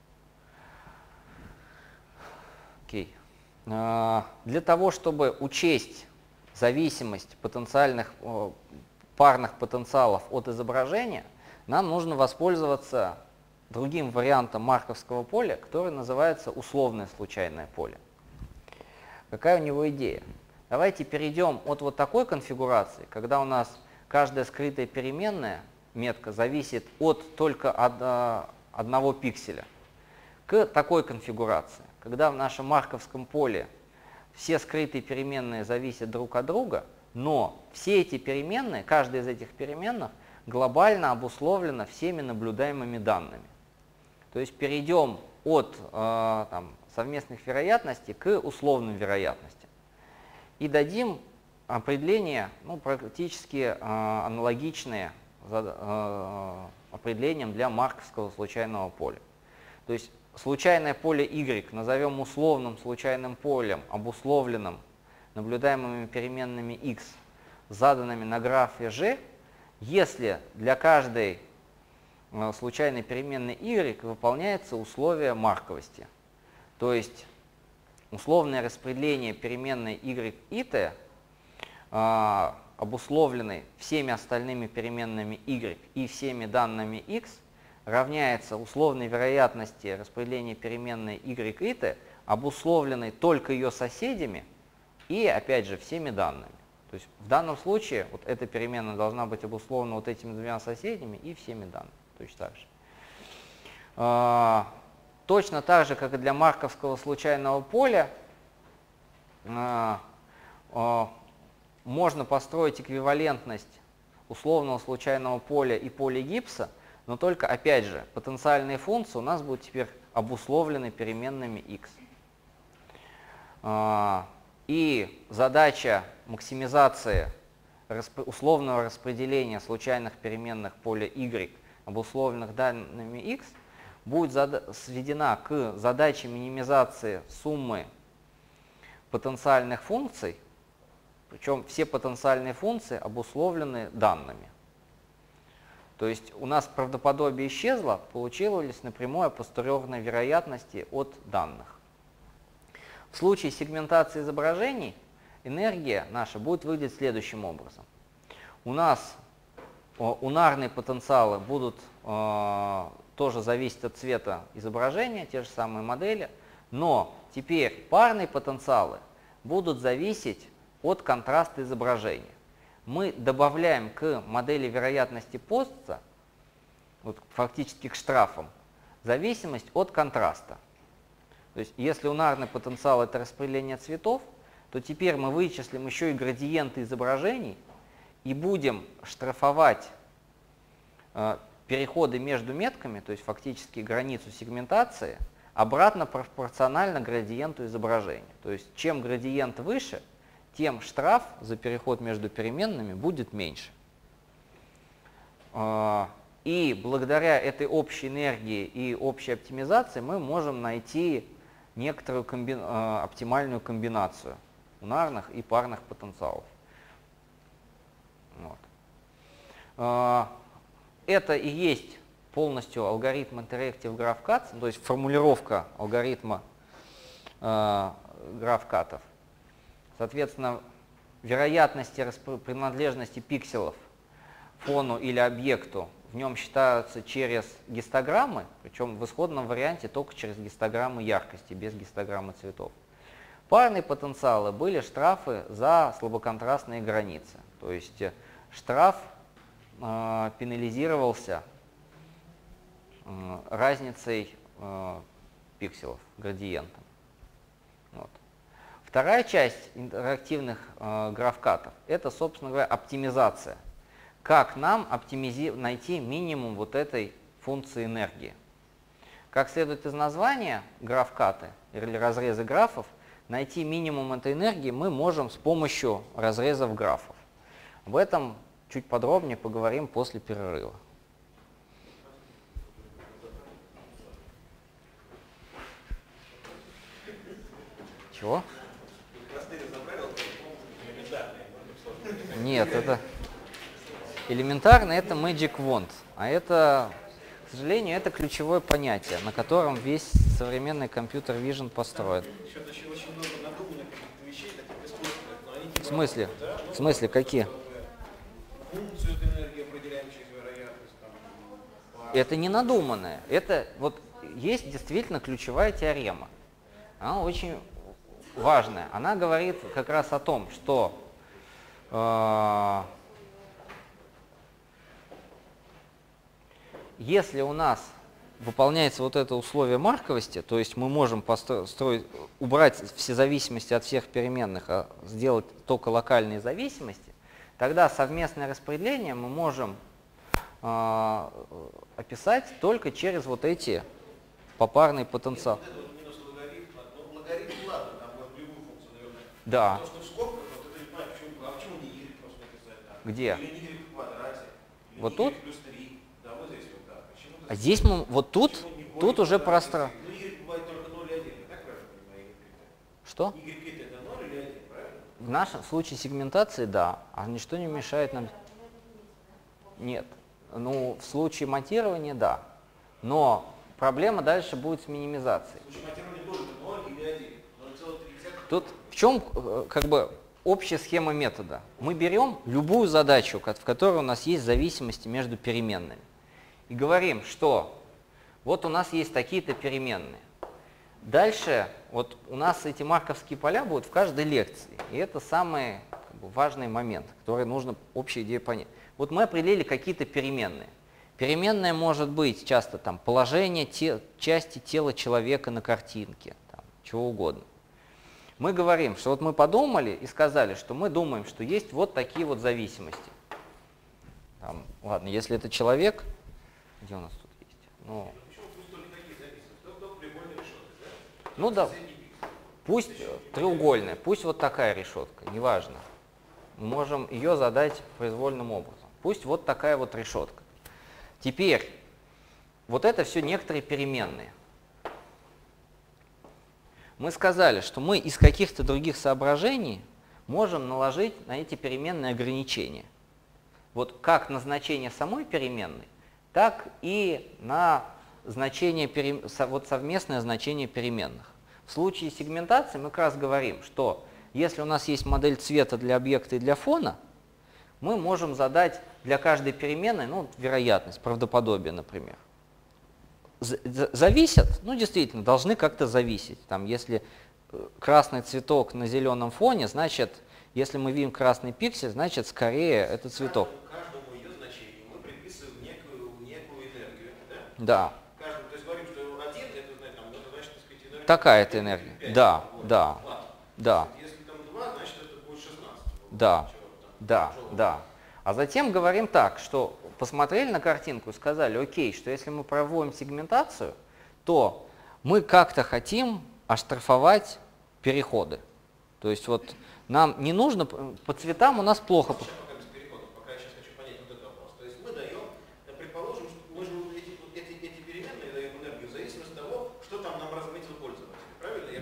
Окей. Для того, чтобы учесть зависимость потенциальных парных потенциалов от изображения, нам нужно воспользоваться другим вариантом марковского поля, который называется условное случайное поле. Какая у него идея? Давайте перейдем от вот такой конфигурации, когда у нас каждая скрытая переменная метка зависит от только от, одного пикселя, к такой конфигурации, когда в нашем марковском поле все скрытые переменные зависят друг от друга, но все эти переменные, каждая из этих переменных глобально обусловлена всеми наблюдаемыми данными. То есть перейдем от э, там, совместных вероятностей к условным вероятностям и дадим определение, ну, практически э, аналогичные э, определениям для марковского случайного поля. То есть случайное поле Y назовем условным случайным полем, обусловленным наблюдаемыми переменными x, заданными на графе G, если для каждой случайной переменной y выполняется условие марковости. То есть условное распределение переменной y и t, э, обусловленной всеми остальными переменными y и всеми данными x, равняется условной вероятности распределения переменной y и t, обусловленной только ее соседями и, опять же, всеми данными. То есть в данном случае вот эта переменная должна быть обусловлена вот этими двумя соседями и всеми данными. Точно так же. А, точно так же, как и для марковского случайного поля, а, а, можно построить эквивалентность условного случайного поля и поля Гибса, но только, опять же, потенциальные функции у нас будут теперь обусловлены переменными x. А, и задача максимизации условного распределения случайных переменных поля y, обусловленных данными x, будет сведена к задаче минимизации суммы потенциальных функций, причем все потенциальные функции обусловлены данными. То есть у нас правдоподобие исчезло, получилось напрямую апостериорной вероятности от данных. В случае сегментации изображений энергия наша будет выглядеть следующим образом. У нас унарные потенциалы будут э, тоже зависеть от цвета изображения, те же самые модели, но теперь парные потенциалы будут зависеть от контраста изображения. Мы добавляем к модели вероятности Потца, вот фактически к штрафам, зависимость от контраста. То есть если унарный потенциал – это распределение цветов, то теперь мы вычислим еще и градиенты изображений и будем штрафовать э, переходы между метками, то есть фактически границу сегментации, обратно пропорционально градиенту изображения. То есть чем градиент выше, тем штраф за переход между переменными будет меньше. И благодаря этой общей энергии и общей оптимизации мы можем найти некоторую комби... оптимальную комбинацию унарных и парных потенциалов. Вот. Это и есть полностью алгоритм Interactive Graph Cut, то есть формулировка алгоритма э, граф-катов. Соответственно, вероятности принадлежности пикселов фону или объекту в нем считаются через гистограммы, причем в исходном варианте только через гистограммы яркости, без гистограммы цветов. Парные потенциалы были штрафы за слабоконтрастные границы. То есть штраф э, пенализировался э, разницей э, пикселов, градиентом. Вот. Вторая часть интерактивных э, граф-катов – это, собственно говоря, оптимизация. Как нам оптимизи... найти минимум вот этой функции энергии. Как следует из названия, граф-каты или разрезы графов, найти минимум этой энергии мы можем с помощью разрезов графов. Об этом чуть подробнее поговорим после перерыва. Чего? Нет, это элементарно, это Magic Wand, а это, к сожалению, это ключевое понятие, на котором весь современный компьютер Vision построен. В смысле? В смысле, какие? Это не надуманное. Это вот есть действительно ключевая теорема. Она очень важная. Она говорит как раз о том, что э, если у нас выполняется вот это условие марковости, то есть мы можем построить, убрать все зависимости от всех переменных, а сделать только локальные зависимости, тогда совместное распределение мы можем э, описать только через вот эти попарные потенциалы. Да. Где? Вот тут? А здесь мы, вот тут, тут уже пространство. Что? В нашем случае сегментации, да, а ничто не мешает нам. Нет. Ну, в случае монтирования, да. Но проблема дальше будет с минимизацией. Тут в чем как бы общая схема метода? Мы берем любую задачу, в которой у нас есть зависимости между переменными, и говорим, что вот у нас есть такие-то переменные. Дальше вот у нас эти марковские поля будут в каждой лекции. И это самый как бы, важный момент, который нужно общую идею понять. Вот мы определили какие-то переменные. Переменная может быть часто там, положение те, части тела человека на картинке, там, чего угодно. Мы говорим, что вот мы подумали и сказали, что мы думаем, что есть вот такие вот зависимости. Там, ладно, если это человек, где у нас тут есть? Ну, ну да, пусть треугольная, пусть вот такая решетка, неважно. Мы можем ее задать произвольным образом. Пусть вот такая вот решетка. Теперь, вот это все некоторые переменные. Мы сказали, что мы из каких-то других соображений можем наложить на эти переменные ограничения. Вот как на значение самой переменной, так и на значение, вот совместное значение переменных. В случае сегментации мы как раз говорим, что если у нас есть модель цвета для объекта и для фона, мы можем задать для каждой переменной, ну, вероятность, правдоподобие, например. Зависят, ну, действительно, должны как-то зависеть. Там, если красный цветок на зеленом фоне, значит, если мы видим красный пиксель, значит, скорее это цветок. Каждому ее значению мы приписываем некую, некую энергию, да? Да. Каждому, то есть говорим, что один, это, там, это значит, так сказать, энергия. Такая-то энергия. пять, да, вот, да, ладно. Да. Если там два, значит, это будет шестнадцать. Да, да, да. А затем говорим так, что посмотрели на картинку и сказали, окей, что если мы проводим сегментацию, то мы как-то хотим оштрафовать переходы. То есть вот нам не нужно, по цветам у нас плохо. Пока без переходов, пока я сейчас хочу понять вот этот вопрос. То есть мы даем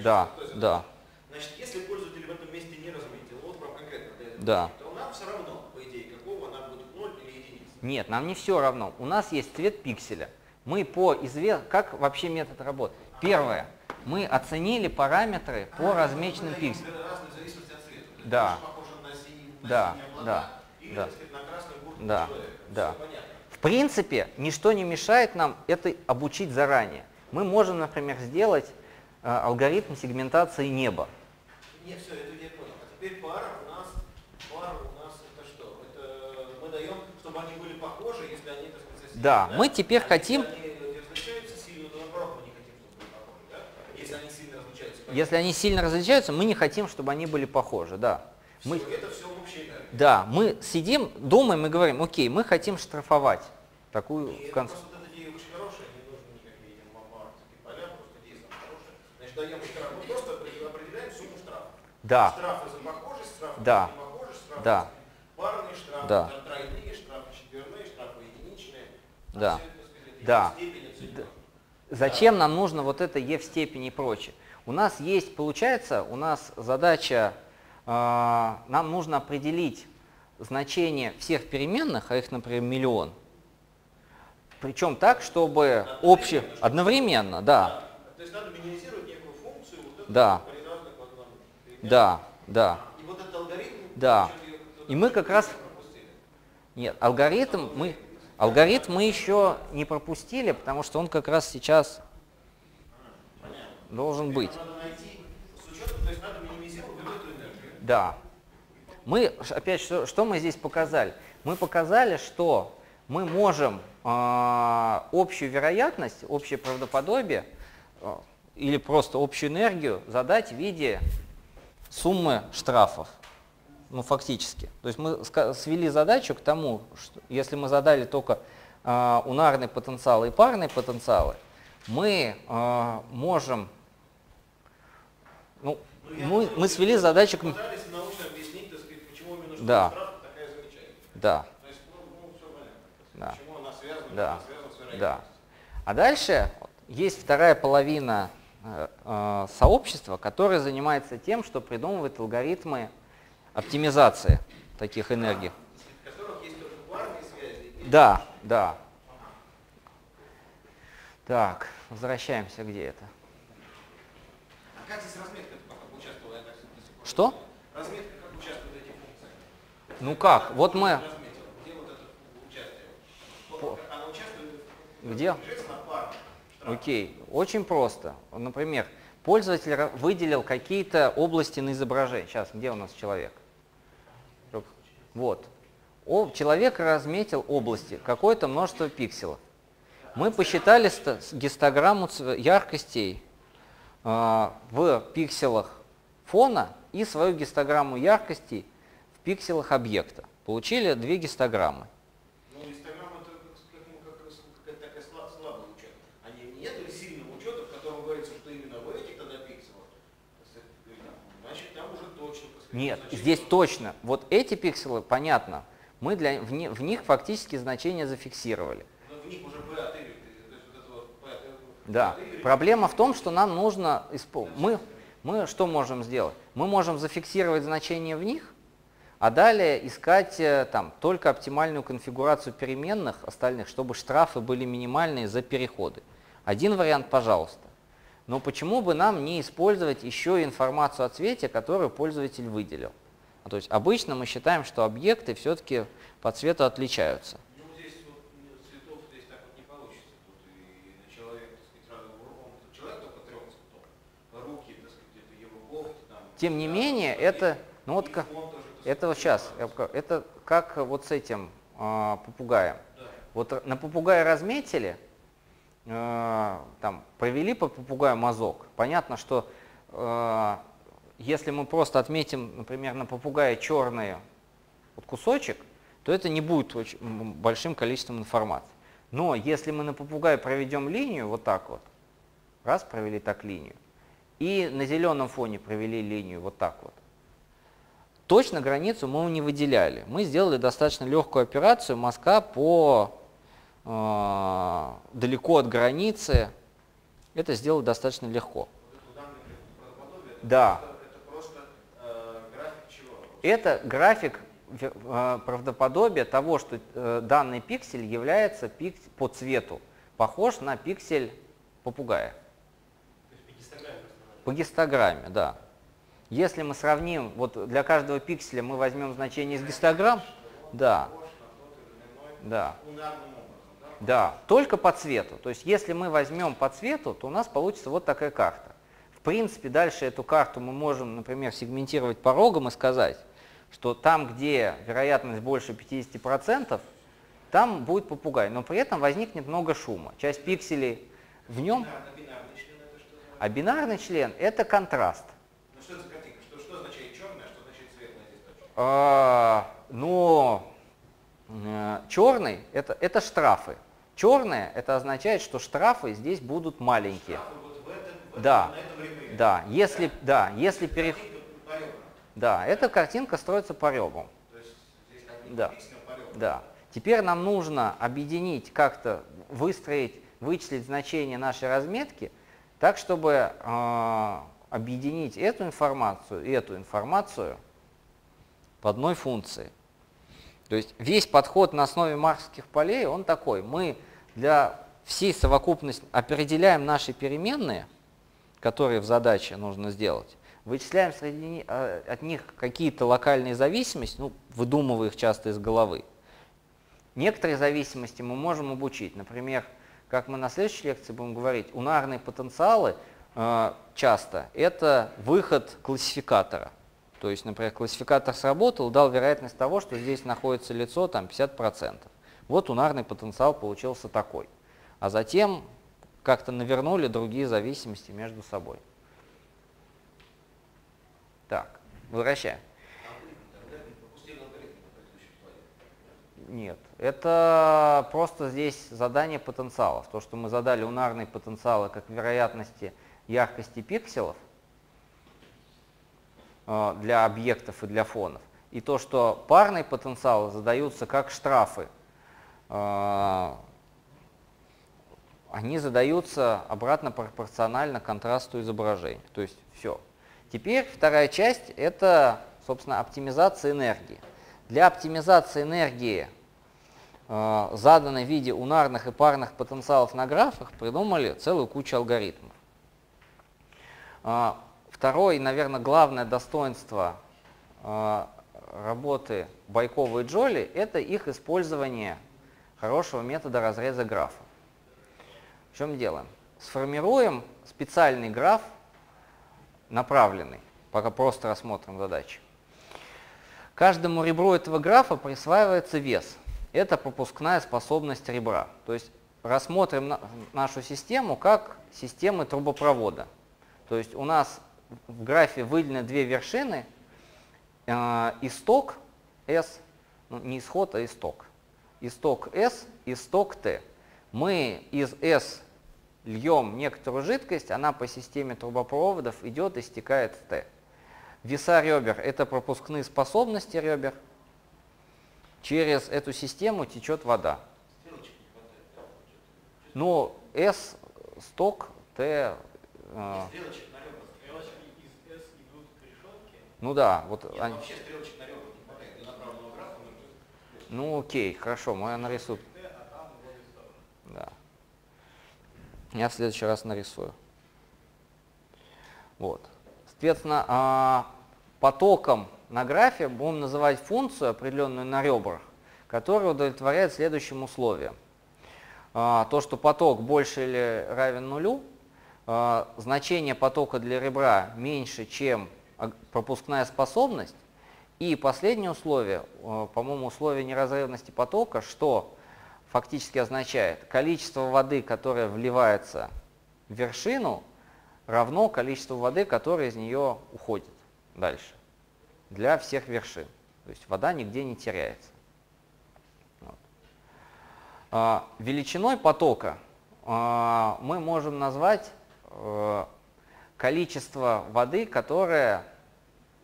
Да, простой задачи. да. Значит, если пользователь в этом месте не разметил, вот прям конкретно для этого, Да. то нам все равно, по идее, какого она будет ноль или единица. Нет, нам не все равно. У нас есть цвет пикселя. Мы по изве... Как вообще метод работает? Первое. Мы оценили параметры по а, размеченным пикселям. Разные в зависимости от цвета. Да. Похоже на синий, на Да, синие облака, да, или, да. так сказать, на красную куртку Да, человека. да. Все понятно. В принципе, ничто не мешает нам это обучить заранее. Мы можем, например, сделать э, алгоритм сегментации неба. Нет, все, это я понял. А теперь пара у нас, пара у нас это что? Это мы даем, чтобы они были похожи, если они, так сказать, соседи. Да, мы теперь а хотим... Если они различаются сильно, то наоборот мы не хотим, чтобы были похожи, да? Если они сильно различаются. Если они сильно различаются, мы не хотим, чтобы они были похожи, да. Все, Мы... это все общая энергия. Да, мы сидим, думаем и говорим, окей, мы хотим штрафовать такую И концепцию. просто вот эта идея очень хорошая, не нужно никакие видим маркетинговые поля, просто идея самая хорошая. Значит, даем штраф, мы просто определяем сумму штрафа. Да, Штрафы за похожесть, штрафы Да. за непохожесть, штрафы Да. за парные штрафы, Да. за тройные штрафы, четверные штрафы, единичные. А Да. все это, так сказать, Да. в степени оценено. зачем нам нужно вот это Е в степени и прочее? У нас есть, получается, у нас задача, э, нам нужно определить значение всех переменных, а их, например, миллион. Причем так, чтобы общее... Одновременно, да. То есть надо минимизировать некую функцию вот эту Да. при разных вот нам переменных. Да, да. И вот этот алгоритм, Да. что-то её как-то И мы как раз... пропустили. Нет, алгоритм мы, алгоритм мы еще не пропустили, потому что он как раз сейчас должен быть. Надо найти с учетом, то есть надо минимизировать вот эту энергию. Да. Мы, опять, что, что мы здесь показали? Мы показали, что мы можем э, общую вероятность, общее правдоподобие э, или просто общую энергию задать в виде суммы штрафов. Ну, фактически. То есть мы свели задачу к тому, что если мы задали только э, унарные потенциалы и парные потенциалы, мы э, можем... Ну, Ну, мы, я мы свели задачу к... Пытались научно объяснить, так сказать, почему именно что Да. штраф такая замечательная. Да. То есть, ну, ну все понятно. Да. Почему она связана, Да. она связана с вероятностью. Да. А дальше есть вторая половина э, э, сообщества, которая занимается тем, что придумывает алгоритмы оптимизации таких энергий. В которых есть тоже парные связи. и- Да, да. Так, возвращаемся, где это? А как здесь разметка пока участвовала? Я так до сих пор Что? не понял. Разметка как участвуют эти функции? Ну как? Вот мы... Разметила. Где вот это участие? Вот она участвует в- Где? непосредственно парно. Окей, очень просто. Например, пользователь ра- выделил какие-то области на изображении. Сейчас, где у нас человек? Вот. О, человек разметил области, какое-то множество пикселов. Мы посчитали ста- с- гистограмму цв- яркостей э, в пикселах фона и свою гистограмму яркостей в пикселах объекта. Получили две гистограммы. Ну, гистограмма это как, ну, как раз какая-то такая сла- слабый учет. А не, нет ли сильного учета, в котором говорится, что именно в этих тогда пикселах, так сказать, значит, там уже точно. так сказать, Нет, значение. здесь точно. Вот эти пикселы, понятно, мы для, в, ни- в них фактически значения зафиксировали. Но в них уже P от Y, то есть вот это вот P от Y. Да. Проблема в том, что нам нужно... испол- Мы, мы что можем сделать? Мы можем зафиксировать значения в них, а далее искать э, там, только оптимальную конфигурацию переменных остальных, чтобы штрафы были минимальные за переходы. Один вариант, пожалуйста. Но почему бы нам не использовать еще и информацию о цвете, которую пользователь выделил? Ну, то есть обычно мы считаем, что объекты все-таки по цвету отличаются. Ну, здесь вот ну, цветов здесь так вот не получится. Тут и на человека, так сказать, сразу он, человек только трех цветов. Руки, так сказать, это его когти. Там, Тем не да, менее, и- это, ну вот и как, фон тоже, так это вот сказать, сейчас, разный. я покажу. Это как вот с этим а, попугаем. Да. Вот на попугая разметили, э, там, провели по попугаю мазок. Понятно, что э, если мы просто отметим, например, на попугае черный вот кусочек, то это не будет очень м, большим количеством информации. Но если мы на попугае проведем линию, вот так вот, раз провели так линию, и на зеленом фоне провели линию вот так вот, точно границу мы не выделяли. Мы сделали достаточно легкую операцию мазка по э, далеко от границы. Это сделать достаточно легко. Вот это данные Да. Это просто э, график чего? Это график э, правдоподобия того, что э, данный пиксель является пик по цвету похож на пиксель попугая. То есть по гистограмме просто? По гистограмме, да. Если мы сравним, вот для каждого пикселя мы возьмем значение из гистограмм, да, да, да, только по цвету. То есть если мы возьмем по цвету, то у нас получится вот такая карта. В принципе, дальше эту карту мы можем, например, сегментировать по рогам и сказать, что там, где вероятность больше пятидесяти процентов, там будет попугай, но при этом возникнет много шума. Часть пикселей в нем... А бинарный член – это контраст. Ну что это за картинка? Что, что означает черное, а что значит светлое здесь точно? А, ну, э, черный – это, это штрафы. Черное – это означает, что штрафы здесь будут маленькие. Штрафы вот в этом, в да, этом, на этом ребре. да, если, да, если перех... Да, эта картинка строится по ребрам. То есть здесь одним да. пикселем по ребрам. Да. Теперь нам нужно объединить, как-то выстроить, вычислить значение нашей разметки, так, чтобы э, объединить эту информацию и эту информацию по одной функции. То есть весь подход на основе марксовских полей, он такой. Мы для всей совокупности определяем наши переменные, которые в задаче нужно сделать, вычисляем среди, э, от них какие-то локальные зависимости, ну, выдумывая их часто из головы. Некоторые зависимости мы можем обучить. Например, как мы на следующей лекции будем говорить, унарные потенциалы э, часто это выход классификатора. То есть, например, классификатор сработал, дал вероятность того, что здесь находится лицо там, пятьдесят процентов. Вот унарный потенциал получился такой. А затем как-то навернули другие зависимости между собой. Так, возвращаем. Нет, это просто здесь задание потенциалов. То, что мы задали унарные потенциалы как вероятности яркости пикселов э, для объектов и для фонов. И то, что парные потенциалы задаются как штрафы, э, они задаются обратно пропорционально контрасту изображения. То есть все. Теперь вторая часть – это, собственно, оптимизация энергии. Для оптимизации энергии, э, заданной в виде унарных и парных потенциалов на графах, придумали целую кучу алгоритмов. Э, второе, и, наверное, главное достоинство э, работы Байкова и Джоли – это их использование хорошего метода разреза графа. В чем дело? Сформируем специальный граф, направленный, пока просто рассмотрим задачи. Каждому ребру этого графа присваивается вес. Это пропускная способность ребра. То есть рассмотрим на, нашу систему как системы трубопровода. То есть у нас в графе выделены две вершины, э, исток S, ну, не исход, а исток. Исток S, исток T. Мы из S льем некоторую жидкость, она по системе трубопроводов идет и стекает в T. Веса ребер – это пропускные способности ребер. Через эту систему течет вода. Ну, S – сток, T… Э, Стрелочек на ребрах. Стрелочки из S идут к решетке? Ну да. Вот Нет, они... вообще стрелочек на ребрах не хватает. Для направленного графа нужно… Ну окей, хорошо, мы нарисуем. Да. Я в следующий раз нарисую. Вот. Соответственно, потоком на графе будем называть функцию, определенную на ребрах, которая удовлетворяет следующим условиям. То, что поток больше или равен нулю, значение потока для ребра меньше, чем пропускная способность, и последнее условие, по-моему, условие неразрывности потока, что фактически означает, количество воды, которое вливается в вершину, равно количеству воды, которая из нее уходит дальше, для всех вершин. То есть вода нигде не теряется. Вот. А, величиной потока а, мы можем назвать а, количество воды, которое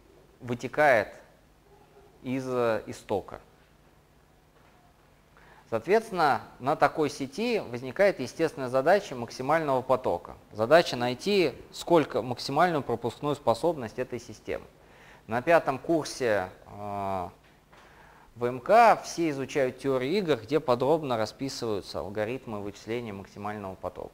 вытекает из истока. Соответственно, на такой сети возникает естественная задача максимального потока. Задача найти, сколько максимальную пропускную способность этой системы. На пятом курсе э, ВМК все изучают теорию игр, где подробно расписываются алгоритмы вычисления максимального потока.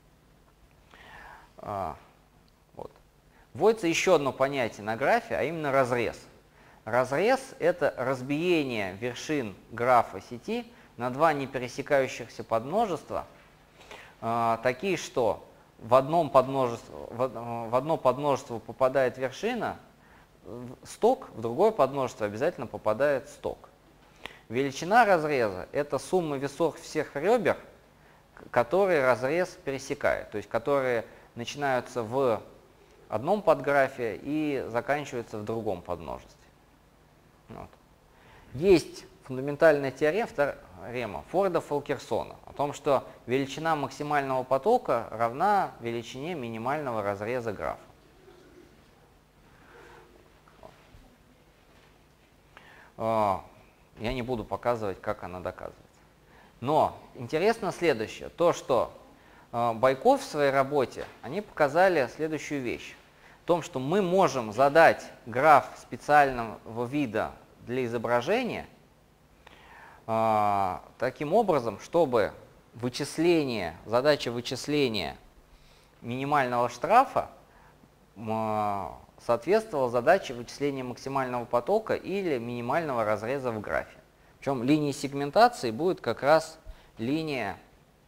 Э, вот. Вводится еще одно понятие на графе, а именно разрез. Разрез – это разбиение вершин графа сети на два непересекающихся подмножества, э, такие, что в, одном подмножестве, в, в одно подмножество попадает вершина, сток, в другое подмножество обязательно попадает сток. Величина разреза – это сумма весов всех ребер, которые разрез пересекает, то есть которые начинаются в одном подграфе и заканчиваются в другом подмножестве. Вот. Есть фундаментальная теорема, теорема Форда-Фолкерсона о том, что величина максимального потока равна величине минимального разреза графа. Я не буду показывать, как она доказывается. Но интересно следующее, то, что Байков в своей работе, они показали следующую вещь. В том, что мы можем задать граф специального вида для изображения э, таким образом, чтобы вычисление, задача вычисления минимального штрафа э, соответствовала задаче вычисления максимального потока или минимального разреза в графе. Причем линией сегментации будет как раз линия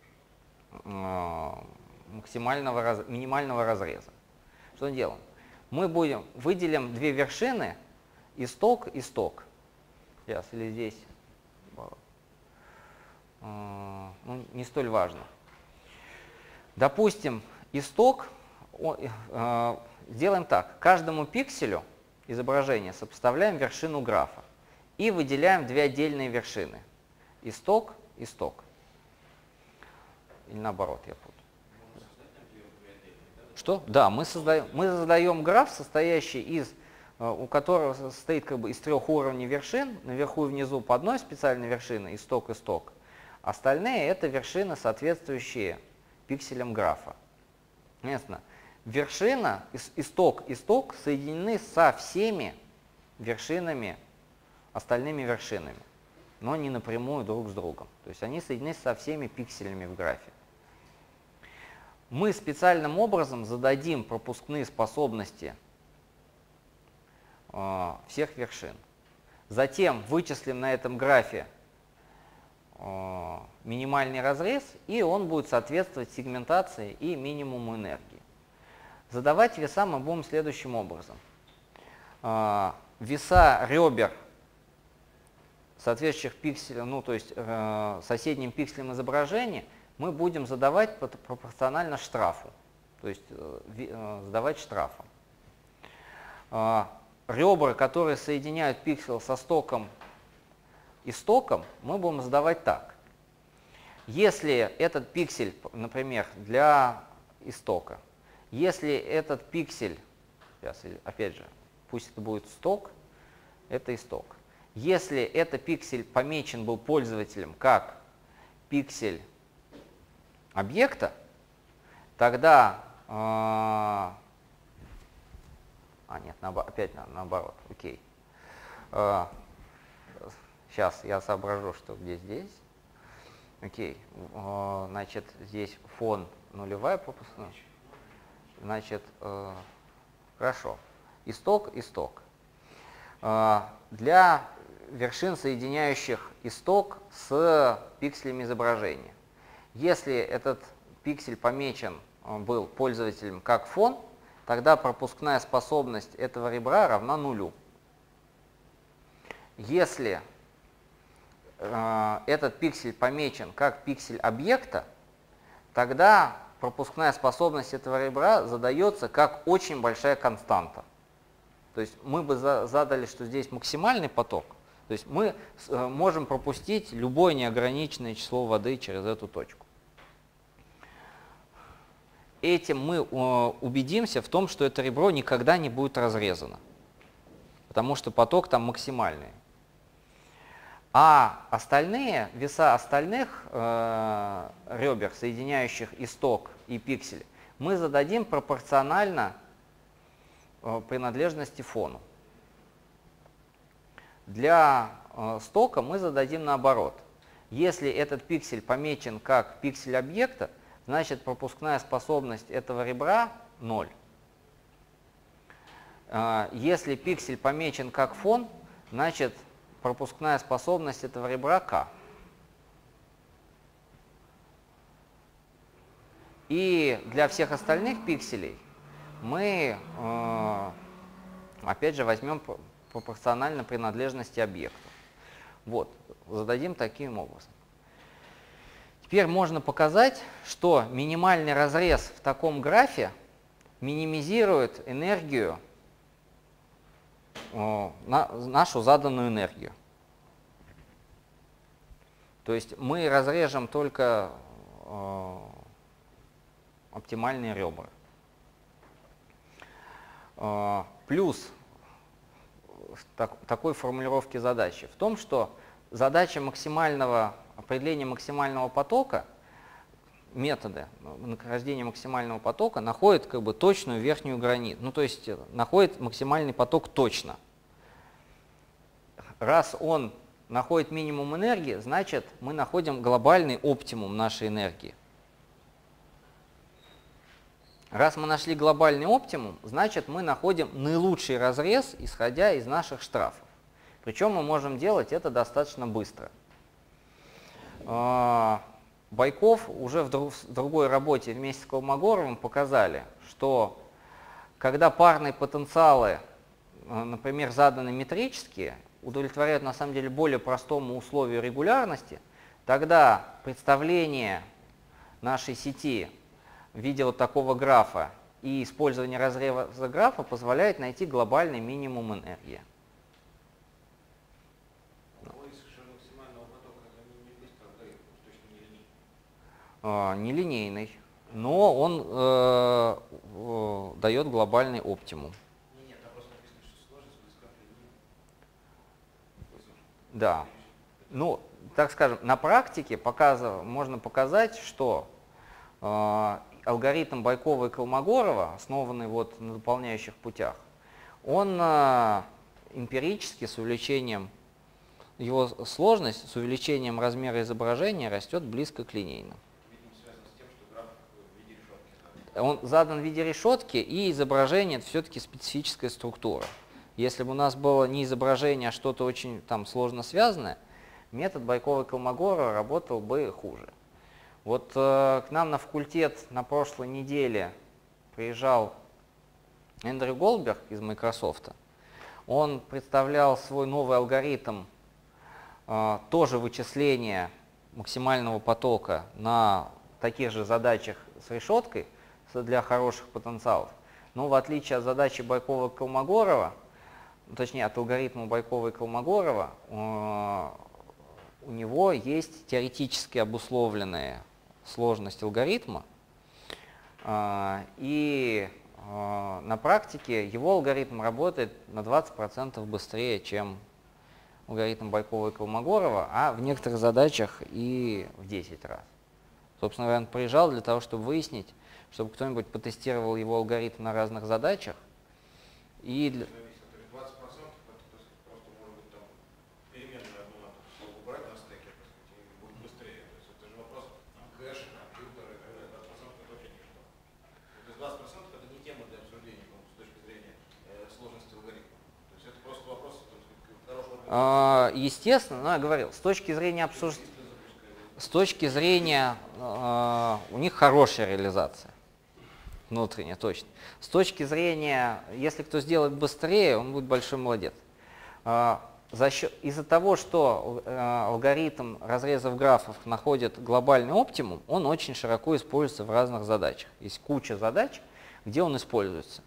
э, максимального раз, минимального разреза. Что делаем? Мы будем, выделим две вершины, исток и сток. Сейчас, или здесь. Э, ну, не столь важно. Допустим, исток, э, сделаем так. Каждому пикселю изображения сопоставляем вершину графа и выделяем две отдельные вершины. Исток, исток. Или наоборот, я путаю. Что? Да, мы создаем, мы создаем граф, состоящий из, у которого состоит как бы из трех уровней вершин, наверху и внизу по одной специальной вершине, исток, исток. Остальные это вершины, соответствующие пикселям графа. Ясно? Вершина, исток, исток соединены со всеми вершинами, остальными вершинами, но не напрямую друг с другом. То есть они соединены со всеми пикселями в графе. Мы специальным образом зададим пропускные способности э, всех вершин. Затем вычислим на этом графе э, минимальный разрез, и он будет соответствовать сегментации и минимуму энергии. Задавать веса мы будем следующим образом. Э, веса ребер соответствующих пикселям, ну то есть э, соседним пикселям изображения, мы будем задавать пропорционально штрафу, то есть э, задавать штрафом. Э, ребра, которые соединяют пиксель со стоком и стоком, мы будем задавать так. Если этот пиксель, например, для истока, если этот пиксель, сейчас, опять же, пусть это будет сток, это исток. Если этот пиксель помечен был пользователем как пиксель объекта, тогда, э, а нет, наобо, опять на, наоборот, окей. Э, сейчас я соображу, что где здесь. Окей, э, значит, здесь фон нулевая пропускная. Значит, э, хорошо. Исток, исток. Э, для вершин, соединяющих исток с пикселями изображения. Если этот пиксель помечен был пользователем как фон, тогда пропускная способность этого ребра равна нулю. Если э, этот пиксель помечен как пиксель объекта, тогда пропускная способность этого ребра задается как очень большая константа. То есть мы бы за, задали, что здесь максимальный поток, то есть мы э, можем пропустить любое неограниченное число воды через эту точку. Этим мы э, убедимся в том, что это ребро никогда не будет разрезано, потому что поток там максимальный. А остальные, веса остальных э, ребер, соединяющих исток и пиксель, мы зададим пропорционально э, принадлежности фону. Для э, стока мы зададим наоборот. Если этот пиксель помечен как пиксель объекта, значит пропускная способность этого ребра ноль. Э, если пиксель помечен как фон, значит пропускная способность этого ребра k. И для всех остальных пикселей мы, э, опять же, возьмем пропорционально принадлежности объектов. Вот, зададим таким образом. Теперь можно показать, что минимальный разрез в таком графе минимизирует энергию, на нашу заданную энергию. То есть мы разрежем только э, оптимальные ребра. Э, плюс так, такой формулировки задачи в том, что задача максимального, определения максимального потока, методы нахождения максимального потока находят как бы точную верхнюю границу, ну то есть находит максимальный поток точно. Раз он находит минимум энергии, значит мы находим глобальный оптимум нашей энергии. Раз мы нашли глобальный оптимум, значит мы находим наилучший разрез, исходя из наших штрафов. Причем мы можем делать это достаточно быстро. Байков уже в другой работе вместе с Колмогоровым показали, что когда парные потенциалы, например, заданы метрические, удовлетворяют на самом деле более простому условию регулярности, тогда представление нашей сети в виде вот такого графа и использование разреза графа позволяет найти глобальный минимум энергии. Нелинейный, но он э, э, дает глобальный оптимум. Нет, а просто написано, что сложность близка к линии. Да. Ну, так скажем, на практике показав, можно показать, что э, алгоритм Байкова и Колмогорова, основанный вот на дополняющих путях, он э, эмпирически с увеличением, его сложность с увеличением размера изображения растет близко к линейному. Он задан в виде решетки, и изображение — это все-таки специфическая структура. Если бы у нас было не изображение, а что-то очень там сложно связанное, метод Байкова и Колмогорова работал бы хуже. Вот э, к нам на факультет на прошлой неделе приезжал Эндрю Голдберг из Microsoft. Он представлял свой новый алгоритм э, тоже вычисления максимального потока на таких же задачах с решеткой, для хороших потенциалов. Но в отличие от задачи Байкова и Колмогорова, точнее от алгоритма Байкова и Колмогорова, у него есть теоретически обусловленная сложность алгоритма, и на практике его алгоритм работает на двадцать процентов быстрее, чем алгоритм Байкова и Колмогорова, а в некоторых задачах и в десять раз. Собственно говоря, он приезжал для того, чтобы выяснить, чтобы кто-нибудь потестировал его алгоритм на разных задачах. И для... двадцать процентов это просто может быть там переменную одну надо убрать на стеке, и будет быстрее. То есть это же вопрос кэша, компьютера и так далее. двадцать процентов это вообще ничто. То есть двадцать процентов это не тема для обсуждения с точки зрения э, сложности алгоритма. То есть это просто вопрос хорошего. Естественно, но я говорил, с точки зрения обсуждения, с точки зрения э, у них хорошая реализация. Внутренне, точно. С точки зрения, если кто сделает быстрее, он будет большой молодец. Из-за того, что алгоритм разрезов графов находит глобальный оптимум, он очень широко используется в разных задачах. Есть куча задач, где он используется.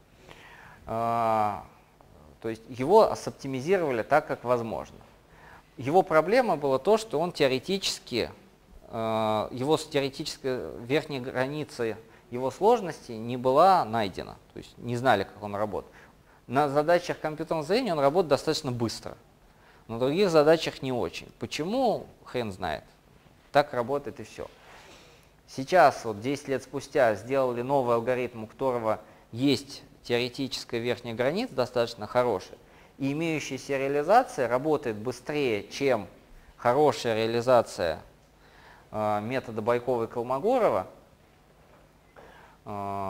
То есть его соптимизировали так, как возможно. Его проблема была то, что он теоретически, его теоретическая верхняя граница его сложности не была найдена, то есть не знали, как он работает. На задачах компьютерного зрения он работает достаточно быстро, На других задачах не очень. Почему? Хрен знает. Так работает и все. Сейчас, вот десять лет спустя, сделали новый алгоритм, у которого есть теоретическая верхняя граница, достаточно хорошая, и имеющаяся реализация работает быстрее, чем хорошая реализация э, метода Байкова и Колмогорова. Э,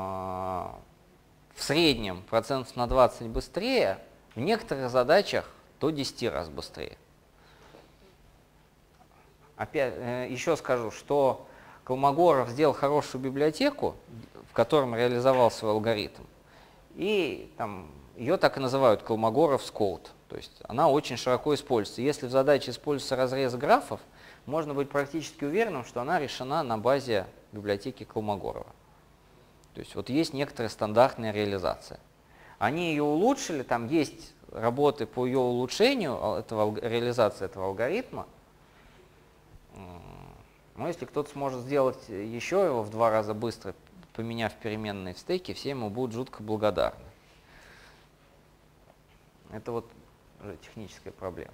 в среднем процентов на двадцать быстрее, в некоторых задачах до десяти раз быстрее. Опять, э, еще скажу, что Колмогоров сделал хорошую библиотеку, в котором реализовал свой алгоритм, и там, ее так и называют Колмогоров's Code. То есть она очень широко используется. Если в задаче используется разрез графов, можно быть практически уверенным, что она решена на базе библиотеки Колмогорова. То есть вот есть некоторая стандартная реализация. Они ее улучшили, там есть работы по ее улучшению, этого, реализации этого алгоритма. Но если кто-то сможет сделать еще его в два раза быстро, поменяв переменные в стеке, все ему будут жутко благодарны. Это вот уже техническая проблема.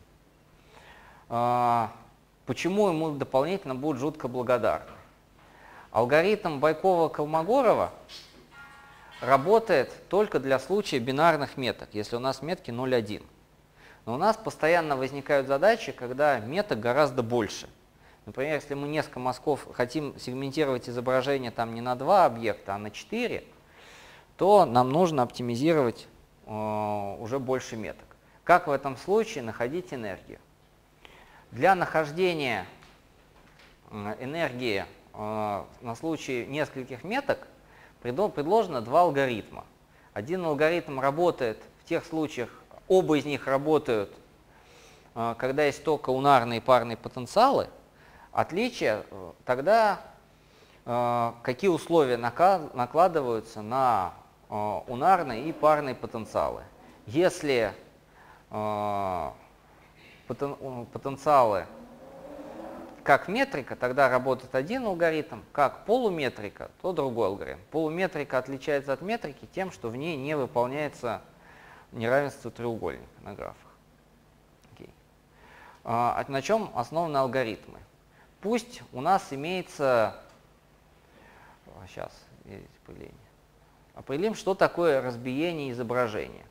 А, почему ему дополнительно будут жутко благодарны? Алгоритм Байкова-Колмогорова работает только для случая бинарных меток, если у нас метки ноль один. Но у нас постоянно возникают задачи, когда меток гораздо больше. Например, если мы несколько мазков хотим сегментировать изображение там не на два объекта, а на четыре, то нам нужно оптимизировать э, уже больше меток. Как в этом случае находить энергию? Для нахождения энергии э, на случай нескольких меток предложено два алгоритма. Один алгоритм работает в тех случаях, оба из них работают, э, когда есть только унарные и парные потенциалы. Отличие тогда, э, какие условия накладываются на э, унарные и парные потенциалы. Если э, потен, потенциалы как метрика, тогда работает один алгоритм, как полуметрика, то другой алгоритм. Полуметрика отличается от метрики тем, что в ней не выполняется неравенство треугольника на графах. Okay. А на чем основаны алгоритмы? Пусть у нас имеется, сейчас, определение. Определим, что такое разбиение изображения.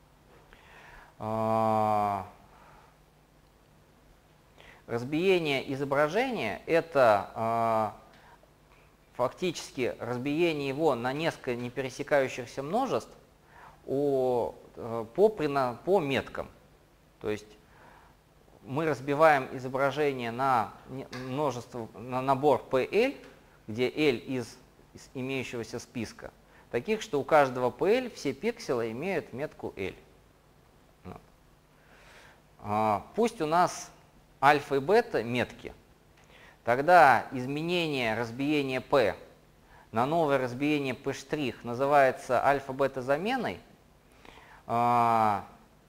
Разбиение изображения – это фактически разбиение его на несколько непересекающихся множеств по, по меткам. То есть мы разбиваем изображение на множество, на набор пэ эл, где L из, из имеющегося списка, таких, что у каждого пэ эл все пикселы имеют метку L. Вот. А, пусть у нас альфа и бета метки, тогда изменение разбиения P на новое разбиение P' называется альфа-бета заменой. А,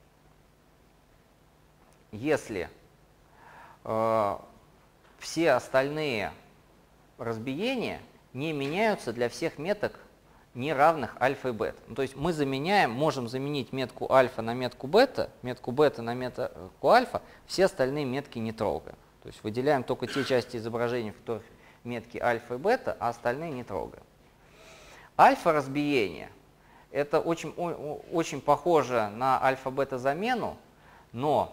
если э, все остальные разбиения не меняются для всех меток неравных альфа и бета. Ну, то есть мы заменяем, можем заменить метку альфа на метку бета, метку бета на метку альфа, все остальные метки не трогаем. То есть выделяем только те части изображения, в которых метки альфа и бета, а остальные не трогаем. Альфа-разбиение – это очень, очень похоже на альфа-бета замену, но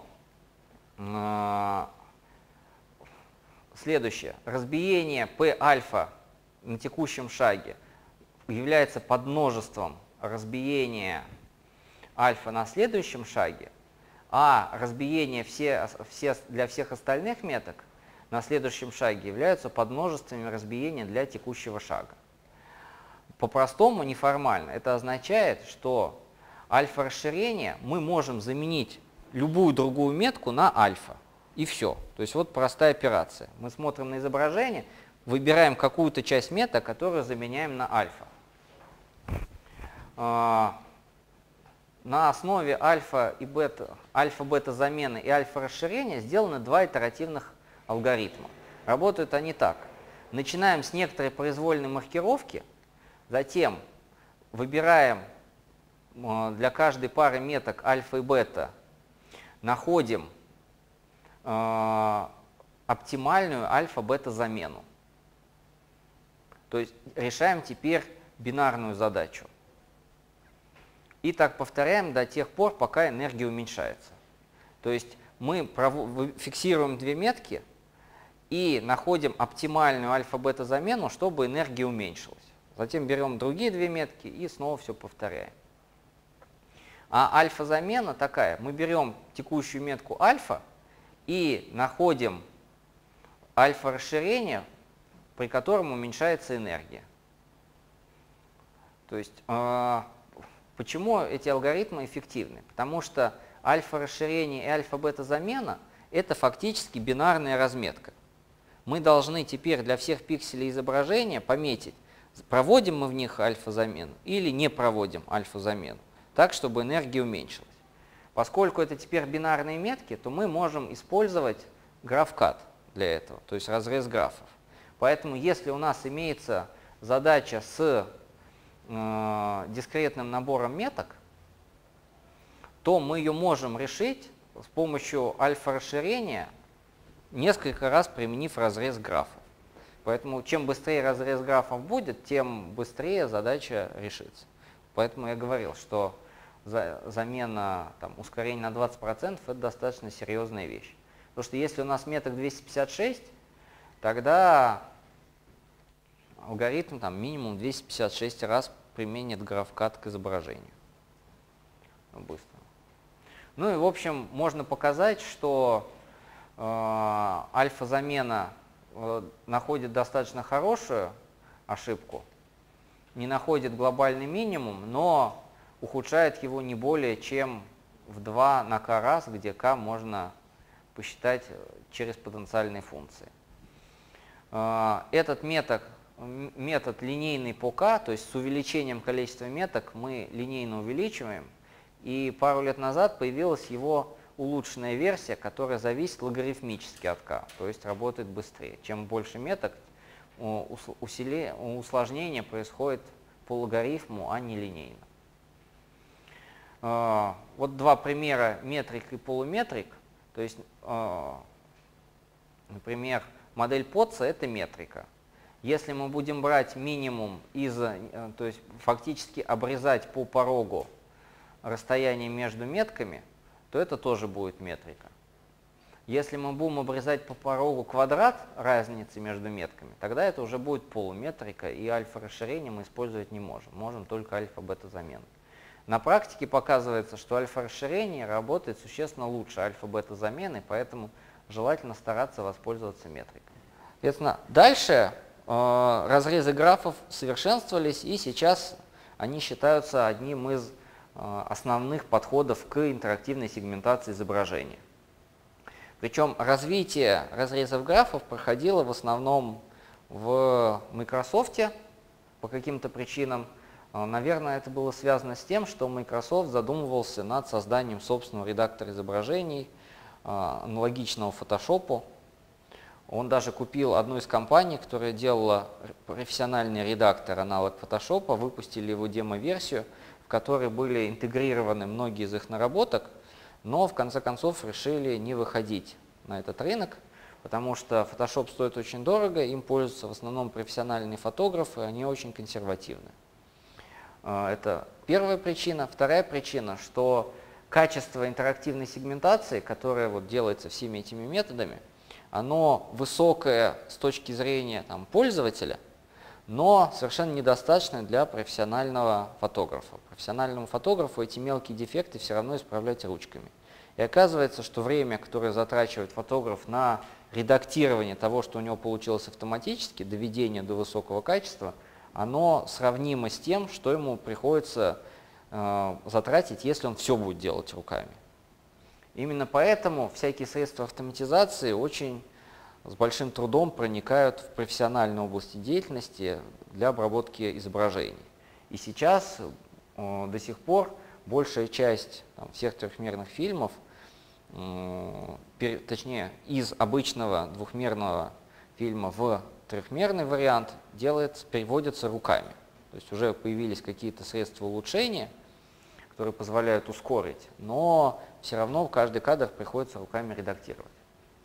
следующее. Разбиение P-альфа на текущем шаге является подмножеством разбиения альфа на следующем шаге, а разбиение все, все, для всех остальных меток на следующем шаге являются подмножествами разбиения для текущего шага. По-простому, неформально, это означает, что альфа-расширение мы можем заменить любую другую метку на альфа. И все. То есть вот простая операция. Мы смотрим на изображение, выбираем какую-то часть меток, которую заменяем на альфа. На основе альфа и бета, альфа-бета замены и альфа-расширения сделаны два итеративных алгоритма. Работают они так. Начинаем с некоторой произвольной маркировки, затем выбираем для каждой пары меток альфа и бета, находим э, оптимальную альфа-бета-замену. То есть решаем теперь бинарную задачу. И так повторяем до тех пор, пока энергия уменьшается. То есть мы фиксируем две метки и находим оптимальную альфа-бета-замену, чтобы энергия уменьшилась. Затем берем другие две метки и снова все повторяем. А альфа-замена такая. Мы берем текущую метку альфа и находим альфа-расширение, при котором уменьшается энергия. То есть, э, почему эти алгоритмы эффективны? Потому что альфа-расширение и альфа-бета-замена – это фактически бинарная разметка. Мы должны теперь для всех пикселей изображения пометить, проводим мы в них альфа-замену или не проводим альфа-замену, так, чтобы энергия уменьшилась. Поскольку это теперь бинарные метки, то мы можем использовать граф-кат для этого, то есть разрез графов. Поэтому если у нас имеется задача с э, дискретным набором меток, то мы ее можем решить с помощью альфа-расширения, несколько раз применив разрез графов. Поэтому чем быстрее разрез графов будет, тем быстрее задача решится. Поэтому я говорил, что за, замена там, ускорения на двадцать процентов – это достаточно серьезная вещь. Потому что если у нас меток двести пятьдесят шесть, тогда алгоритм там, минимум двести пятьдесят шесть раз применит граф-кат к изображению. Быстро. Ну и в общем можно показать, что э, альфа-замена э, находит достаточно хорошую ошибку, не находит глобальный минимум, но ухудшает его не более чем в два на k раз, где k можно посчитать через потенциальные функции. Этот метод, метод линейный по k, то есть с увеличением количества меток мы линейно увеличиваем, и пару лет назад появилась его улучшенная версия, которая зависит логарифмически от k, то есть работает быстрее. Чем больше меток, усложнение происходит по логарифму, а не линейно. Вот два примера метрик и полуметрик. То есть, например, модель Потца – это метрика. Если мы будем брать минимум из, то есть фактически обрезать по порогу расстояние между метками, то это тоже будет метрика. Если мы будем обрезать по порогу квадрат разницы между метками, тогда это уже будет полуметрика, и альфа-расширение мы использовать не можем. Можем только альфа-бета-замену. На практике показывается, что альфа-расширение работает существенно лучше альфа-бета-замены, поэтому желательно стараться воспользоваться метрикой. Соответственно, дальше э, разрезы графов совершенствовались, и сейчас они считаются одним из э, основных подходов к интерактивной сегментации изображения. Причем развитие разрезов графов проходило в основном в Microsoft по каким-то причинам. Наверное, это было связано с тем, что Microsoft задумывался над созданием собственного редактора изображений, аналогичного Photoshop. Он даже купил одну из компаний, которая делала профессиональный редактор, аналог Photoshop, выпустили его демо-версию, в которой были интегрированы многие из их наработок, но в конце концов решили не выходить на этот рынок, потому что Photoshop стоит очень дорого, им пользуются в основном профессиональные фотографы, они очень консервативны. Это первая причина. Вторая причина, что качество интерактивной сегментации, которое вот делается всеми этими методами, оно высокое с точки зрения там, пользователя, но совершенно недостаточно для профессионального фотографа. Профессиональному фотографу эти мелкие дефекты все равно исправлять ручками. И оказывается, что время, которое затрачивает фотограф на редактирование того, что у него получилось автоматически, доведение до высокого качества, оно сравнимо с тем, что ему приходится э, затратить, если он все будет делать руками. Именно поэтому всякие средства автоматизации очень с большим трудом проникают в профессиональные области деятельности для обработки изображений. И сейчас э, до сих пор большая часть там, всех трехмерных фильмов, э, пер, точнее, из обычного двухмерного фильма в трехмерный вариант делается, переводится руками. То есть уже появились какие-то средства улучшения, которые позволяют ускорить, но все равно каждый кадр приходится руками редактировать.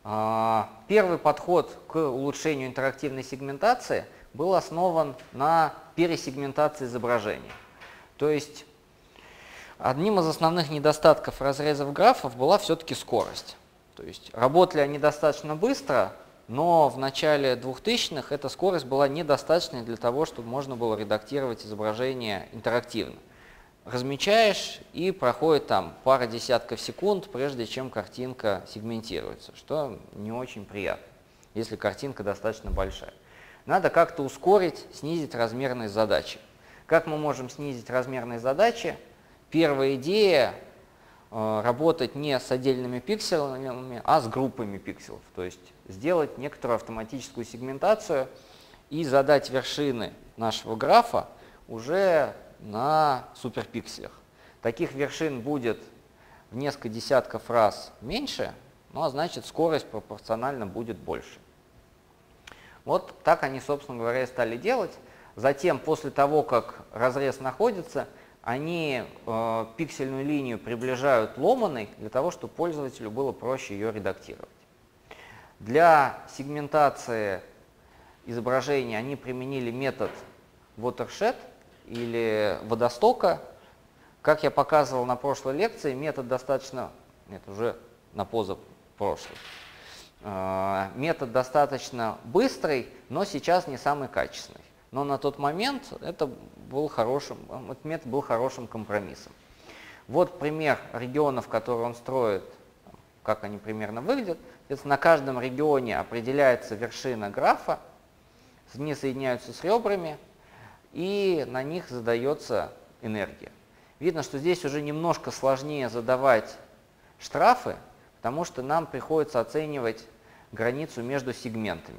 Первый подход к улучшению интерактивной сегментации был основан на пересегментации изображения. То есть одним из основных недостатков разрезов графов была все-таки скорость. То есть работали они достаточно быстро, но в начале двухтысячных эта скорость была недостаточной для того, чтобы можно было редактировать изображение интерактивно. Размечаешь, и проходит там пара десятков секунд, прежде чем картинка сегментируется, что не очень приятно, если картинка достаточно большая. Надо как-то ускорить, снизить размерность задачи. Как мы можем снизить размерность задачи? Первая идея э, – работать не с отдельными пикселями, а с группами пикселов. То есть сделать некоторую автоматическую сегментацию и задать вершины нашего графа уже на суперпикселях. Таких вершин будет в несколько десятков раз меньше, ну а значит скорость пропорционально будет больше. Вот так они, собственно говоря, и стали делать. Затем, после того, как разрез находится, они э, пиксельную линию приближают ломаной для того, чтобы пользователю было проще ее редактировать. Для сегментации изображения они применили метод watershed или водостока. Как я показывал на прошлой лекции, метод достаточно, нет, уже на позапрошлой, э, метод достаточно быстрый, но сейчас не самый качественный. Но на тот момент это был хорошим, этот метод был хорошим компромиссом. Вот пример регионов, которые он строит, как они примерно выглядят. На каждом регионе определяется вершина графа, они соединяются с ребрами, и на них задается энергия. Видно, что здесь уже немножко сложнее задавать штрафы, потому что нам приходится оценивать границу между сегментами,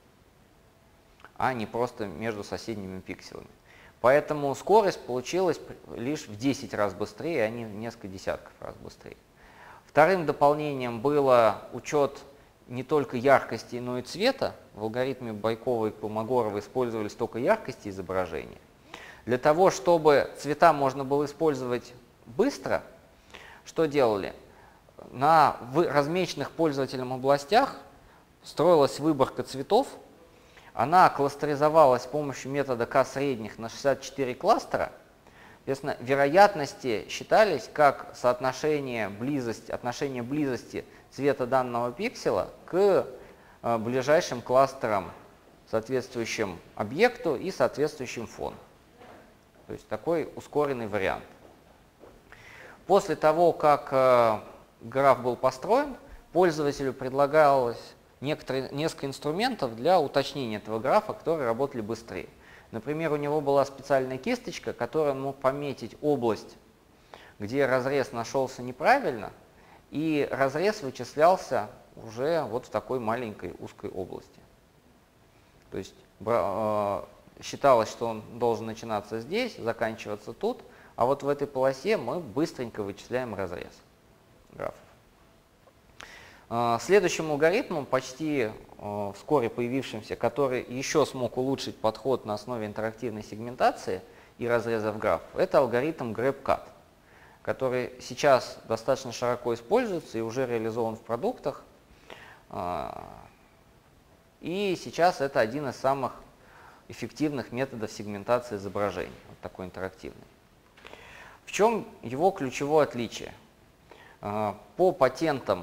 а не просто между соседними пикселами. Поэтому скорость получилась лишь в десять раз быстрее, а не в несколько десятков раз быстрее. Вторым дополнением было учет не только яркости, но и цвета. В алгоритме Байкова и Колмогорова использовались только яркости изображения. Для того, чтобы цвета можно было использовать быстро, что делали? На размеченных пользователем областях строилась выборка цветов. Она кластеризовалась с помощью метода К-средних на шестьдесят четыре кластера. Соответственно, вероятности считались как соотношение близости, отношение близости цвета данного пикселя к э, ближайшим кластерам, соответствующим объекту и соответствующим фону. То есть такой ускоренный вариант. После того, как э, граф был построен, пользователю предлагалось некоторые, несколько инструментов для уточнения этого графа, которые работали быстрее. Например, у него была специальная кисточка, которая мог пометить область, где разрез нашелся неправильно, и разрез вычислялся уже вот в такой маленькой узкой области. То есть э, считалось, что он должен начинаться здесь, заканчиваться тут, а вот в этой полосе мы быстренько вычисляем разрез графов. Следующим алгоритмом, почти э, вскоре появившимся, который еще смог улучшить подход на основе интерактивной сегментации и разрезов графов, это алгоритм GrabCAD, который сейчас достаточно широко используется и уже реализован в продуктах. Э, и сейчас это один из самых эффективных методов сегментации изображений, вот такой интерактивный. В чем его ключевое отличие? Э, по патентам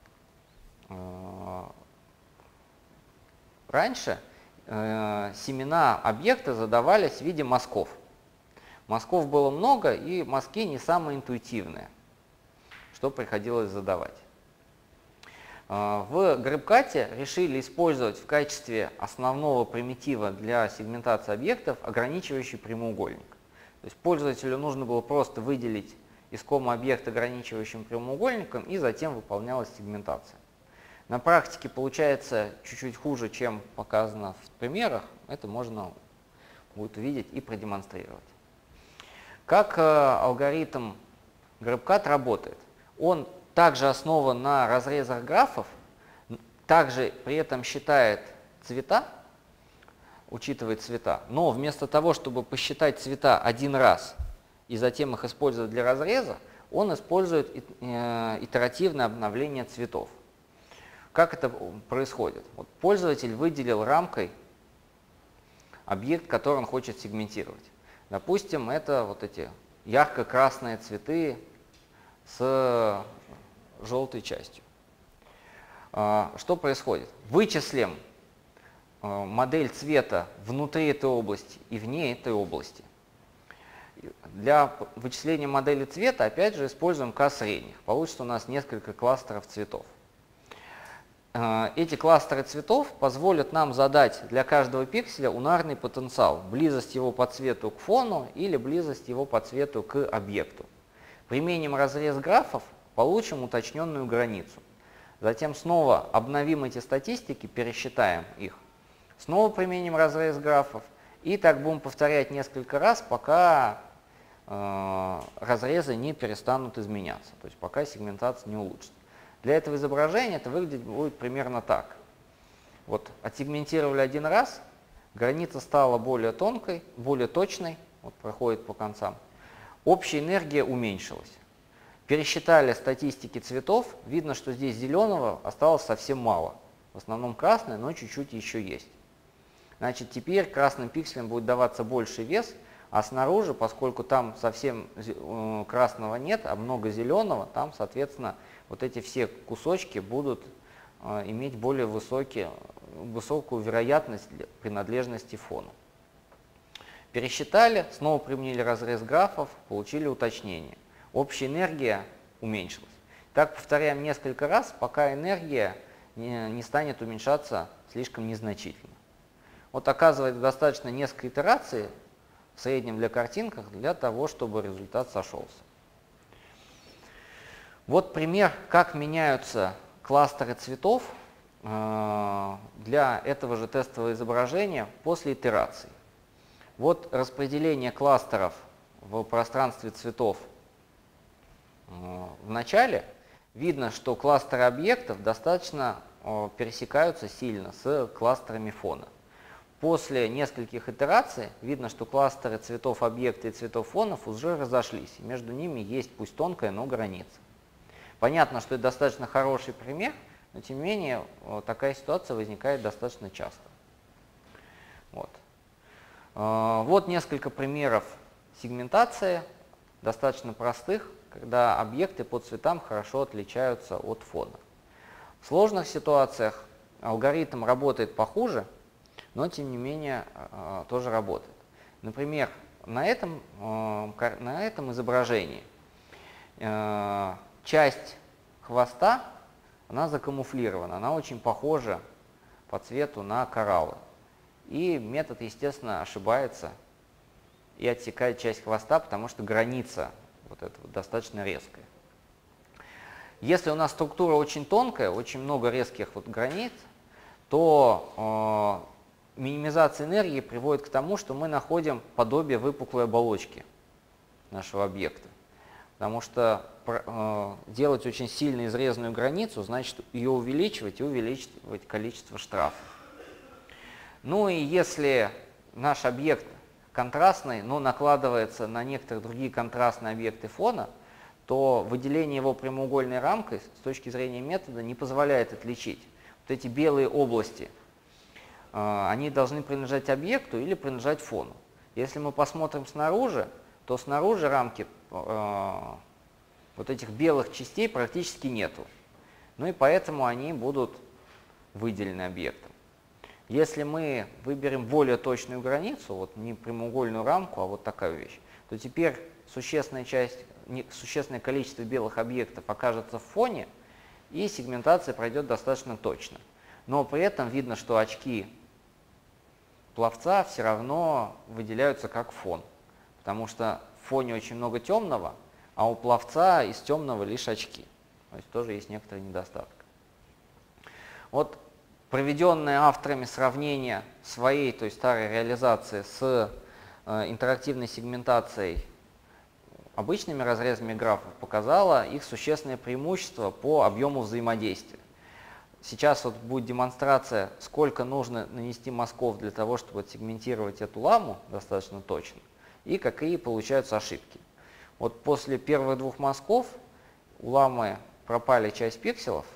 раньше э, семена объекта задавались в виде мазков. Мазков было много, и мазки не самые интуитивные, что приходилось задавать. Э, в GrabCAD решили использовать в качестве основного примитива для сегментации объектов ограничивающий прямоугольник. То есть пользователю нужно было просто выделить искомый объект ограничивающим прямоугольником, и затем выполнялась сегментация. На практике получается чуть-чуть хуже, чем показано в примерах. Это можно будет увидеть и продемонстрировать. Как э, алгоритм GrabCAD работает? Он также основан на разрезах графов, также при этом считает цвета, учитывает цвета, но вместо того, чтобы посчитать цвета один раз и затем их использовать для разреза, он использует э, итеративное обновление цветов. как это происходит? Вот пользователь выделил рамкой объект, который он хочет сегментировать. Допустим, это вот эти ярко-красные цветы с желтой частью. Что происходит? Вычислим модель цвета внутри этой области и вне этой области. Для вычисления модели цвета, опять же, используем К средних. Получится у нас несколько кластеров цветов. Эти кластеры цветов позволят нам задать для каждого пикселя унарный потенциал, близость его по цвету к фону или близость его по цвету к объекту. Применим разрез графов, получим уточненную границу. Затем снова обновим эти статистики, пересчитаем их. Снова применим разрез графов. И так будем повторять несколько раз, пока э, разрезы не перестанут изменяться, то есть пока сегментация не улучшится. Для этого изображения это выглядеть будет примерно так. Вот отсегментировали один раз, граница стала более тонкой, более точной, вот проходит по концам. Общая энергия уменьшилась. Пересчитали статистики цветов, видно, что здесь зеленого осталось совсем мало. В основном красный, но чуть-чуть еще есть. Значит, теперь красным пикселям будет даваться больше вес, а снаружи, поскольку там совсем красного нет, а много зеленого, там, соответственно, вот эти все кусочки будут э, иметь более высокие, высокую вероятность принадлежности фону. Пересчитали, снова применили разрез графов, получили уточнение. Общая энергия уменьшилась. Так повторяем несколько раз, пока энергия не, не станет уменьшаться слишком незначительно. Вот оказывается достаточно несколько итераций в среднем для картинках для того, чтобы результат сошелся. Вот пример, как меняются кластеры цветов для этого же тестового изображения после итераций. Вот распределение кластеров в пространстве цветов в начале. Видно, что кластеры объектов достаточно пересекаются сильно с кластерами фона. После нескольких итераций видно, что кластеры цветов объекта и цветов фонов уже разошлись. И между ними есть пусть тонкая, но граница. Понятно, что это достаточно хороший пример, но тем не менее такая ситуация возникает достаточно часто. Вот, вот несколько примеров сегментации, достаточно простых, когда объекты по цветам хорошо отличаются от фона. В сложных ситуациях алгоритм работает похуже, но тем не менее тоже работает. Например, на этом, на этом изображении часть хвоста, она закамуфлирована, она очень похожа по цвету на кораллы. И метод, естественно, ошибается и отсекает часть хвоста, потому что граница вот эта вот достаточно резкая. Если у нас структура очень тонкая, очень много резких вот границ, то э, минимизация энергии приводит к тому, что мы находим подобие выпуклой оболочки нашего объекта. Потому что э, делать очень сильно изрезанную границу, значит ее увеличивать и увеличивать количество штрафов. Ну и если наш объект контрастный, но накладывается на некоторые другие контрастные объекты фона, то выделение его прямоугольной рамкой с точки зрения метода не позволяет отличить. Вот эти белые области, э, они должны принадлежать объекту или принадлежать фону. Если мы посмотрим снаружи, то снаружи рамки э, вот этих белых частей практически нету. Ну и поэтому они будут выделены объектом. Если мы выберем более точную границу, вот не прямоугольную рамку, а вот такую вещь, то теперь существенная часть, существенное количество белых объектов окажется в фоне, и сегментация пройдет достаточно точно. Но при этом видно, что очки пловца все равно выделяются как фон. Потому что в фоне очень много темного, а у пловца из темного лишь очки. То есть тоже есть некоторый недостаток. Вот проведенное авторами сравнение своей, то есть старой реализации с э, интерактивной сегментацией обычными разрезами графов показало их существенное преимущество по объему взаимодействия. Сейчас вот будет демонстрация, сколько нужно нанести мазков для того, чтобы отсегментировать эту ламу достаточно точно, и какие получаются ошибки. Вот после первых двух мазков у ламы пропали часть пикселов,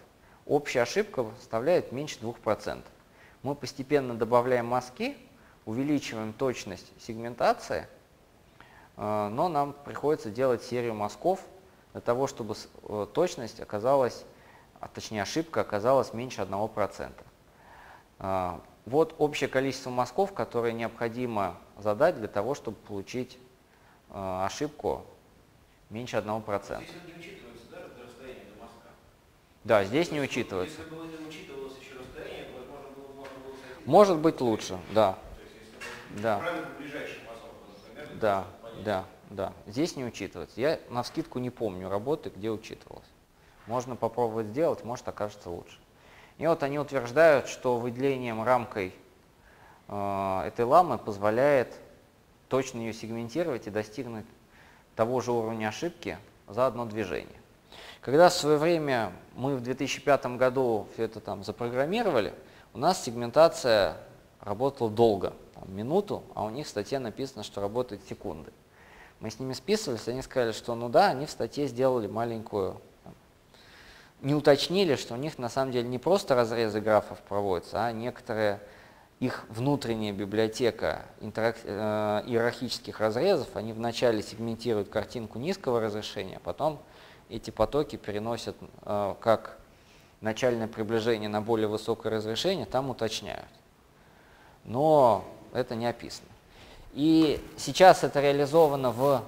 общая ошибка составляет меньше двух процентов. Мы постепенно добавляем мазки, увеличиваем точность сегментации, но нам приходится делать серию мазков для того, чтобы точность оказалась, а точнее ошибка оказалась меньше одного процента. Вот общее количество мазков, которые необходимо задать для того, чтобы получить ошибку меньше одного процента. Здесь не учитывается, да, расстояние до мазка? Да, здесь не учитывается. Если бы не учитывалось еще расстояние, то, возможно, было, можно было сойти. Может быть лучше, да. То есть, если Да. правильно ближайший мазок, например, Да, да, да. Здесь не учитывается. Я навскидку не помню работы, где учитывалось. Можно попробовать сделать, может окажется лучше. И вот они утверждают, что выделением рамкой э, этой ламы позволяет точно ее сегментировать и достигнуть того же уровня ошибки за одно движение. Когда в свое время мы в две тысячи пятом году все это там запрограммировали, у нас сегментация работала долго, там, минуту, а у них в статье написано, что работает секунды. Мы с ними списывались, они сказали, что ну да, они в статье сделали маленькую, там, не уточнили, что у них на самом деле не просто разрезы графов проводятся, а некоторые их внутренняя библиотека интерак... э, иерархических разрезов, они вначале сегментируют картинку низкого разрешения, а потом эти потоки переносят э, как начальное приближение на более высокое разрешение, там уточняют. Но это не описано. И сейчас это реализовано в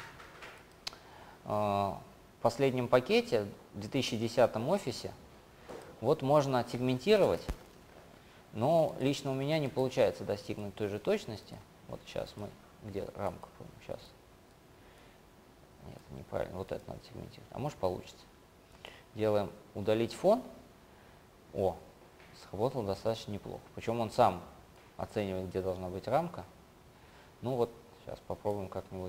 э, последнем пакете, в две тысячи десятом офисе. Вот можно сегментировать, но лично у меня не получается достигнуть той же точности. Вот сейчас мы, где рамка, сейчас. Нет, неправильно, вот это надо сегментировать. А может получится. Делаем удалить фон. О, сработало достаточно неплохо. Причем он сам оценивает, где должна быть рамка. Ну вот, сейчас попробуем как-нибудь.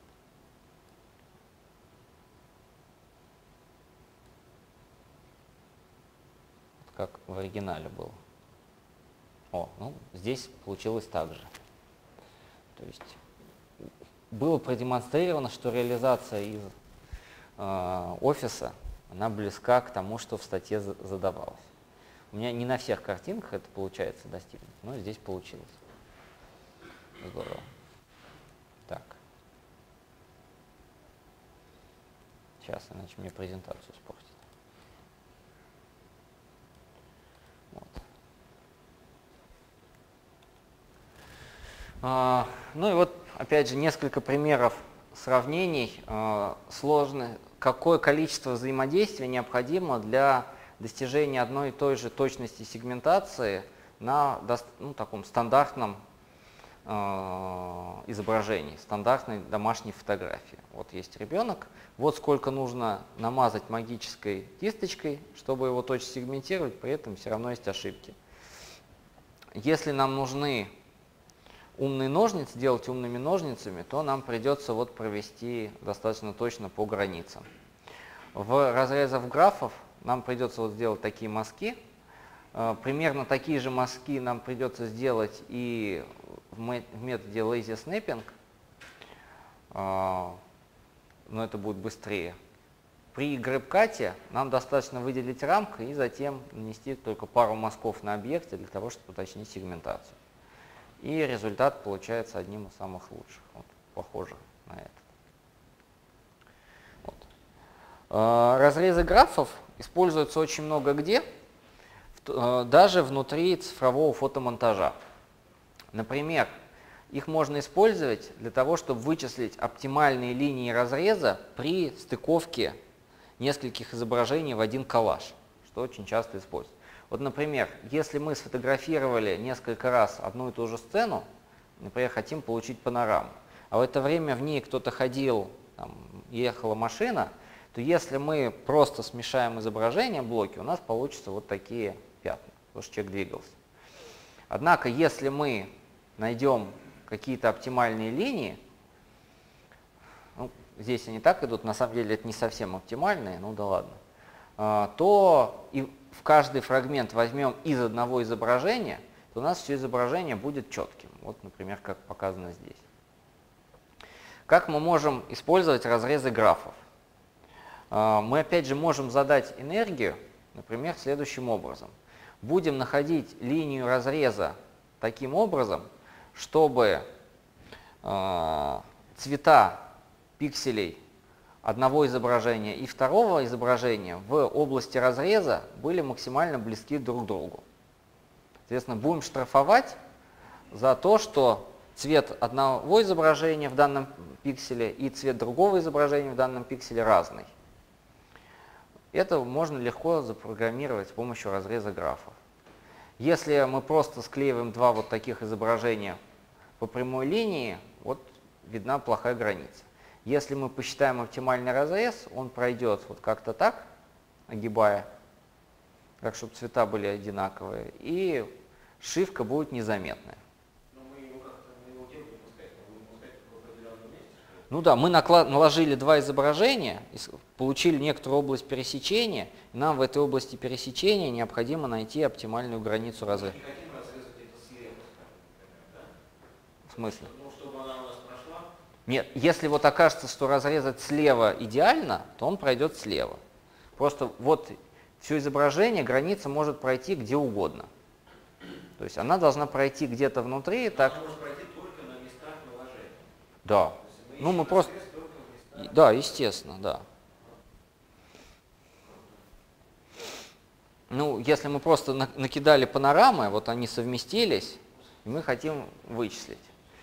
Как в оригинале было. О, ну здесь получилось так же. То есть было продемонстрировано, что реализация из э, офиса, она близка к тому, что в статье задавалось. У меня не на всех картинках это получается достигнуть, но здесь получилось. Здорово. Так. Сейчас, иначе мне презентацию испортит. Вот. А, ну и вот, опять же, несколько примеров сравнений а, сложных. Какое количество взаимодействия необходимо для достижения одной и той же точности сегментации на ну, таком стандартном э, изображении, стандартной домашней фотографии. Вот есть ребенок, вот сколько нужно намазать магической кисточкой, чтобы его точно сегментировать, при этом все равно есть ошибки. Если нам нужны умные ножницы, делать умными ножницами, то нам придется вот провести достаточно точно по границам. В разрезах графов нам придется вот сделать такие мазки. Примерно такие же мазки нам придется сделать и в методе Lazy Snapping, но это будет быстрее. При грэб-кате нам достаточно выделить рамку и затем нанести только пару мазков на объекте для того, чтобы уточнить сегментацию. И результат получается одним из самых лучших, вот, похоже на это. Вот. Разрезы графов используются очень много где, даже внутри цифрового фотомонтажа. Например, их можно использовать для того, чтобы вычислить оптимальные линии разреза при стыковке нескольких изображений в один коллаж, что очень часто используется. Вот, например, если мы сфотографировали несколько раз одну и ту же сцену, например, хотим получить панораму, а в это время в ней кто-то ходил, там, ехала машина, то если мы просто смешаем изображения, блоки, у нас получатся вот такие пятна, потому что человек двигался. Однако, если мы найдем какие-то оптимальные линии, ну, здесь они так идут, на самом деле это не совсем оптимальные, ну да ладно, то и в каждый фрагмент возьмем из одного изображения, то у нас все изображение будет четким. Вот, например, как показано здесь. Как мы можем использовать разрезы графов? Мы опять же можем задать энергию Например, следующим образом. Будем находить линию разреза таким образом, чтобы э, цвета пикселей одного изображения и второго изображения в области разреза были максимально близки друг к другу. Соответственно, будем штрафовать за то, что цвет одного изображения в данном пикселе и цвет другого изображения в данном пикселе разный. Это можно легко запрограммировать с помощью разреза графов. Если мы просто склеиваем два вот таких изображения по прямой линии, вот видна плохая граница. Если мы посчитаем оптимальный разрез, он пройдет вот как-то так, огибая, так, чтобы цвета были одинаковые, и шивка будет незаметная. Ну да, мы наложили два изображения, получили некоторую область пересечения, и нам в этой области пересечения необходимо найти оптимальную границу разреза. В смысле? Ну, чтобы она у нас прошла? Нет, если вот окажется, что разрезать слева идеально, то он пройдет слева. Просто вот все изображение, граница может пройти где угодно. То есть она должна пройти где-то внутри. Так... Она может пройти только на местах наложения. Да. Ну, мы просто... Да, естественно, да. Ну, если мы просто накидали панорамы, вот они совместились, и мы хотим вычислить.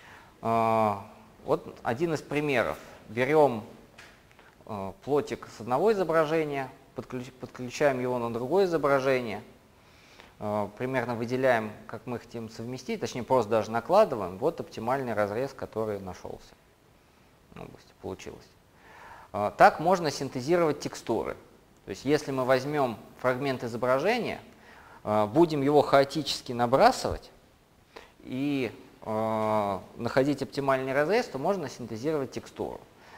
Вот один из примеров. Берем плотик с одного изображения, подключаем его на другое изображение, примерно выделяем, как мы хотим совместить, точнее просто даже накладываем. Вот оптимальный разрез, который нашелся. Области получилось. Так можно синтезировать текстуры. То есть если мы возьмем фрагмент изображения, будем его хаотически набрасывать и находить оптимальный разрез, то можно синтезировать текстуру.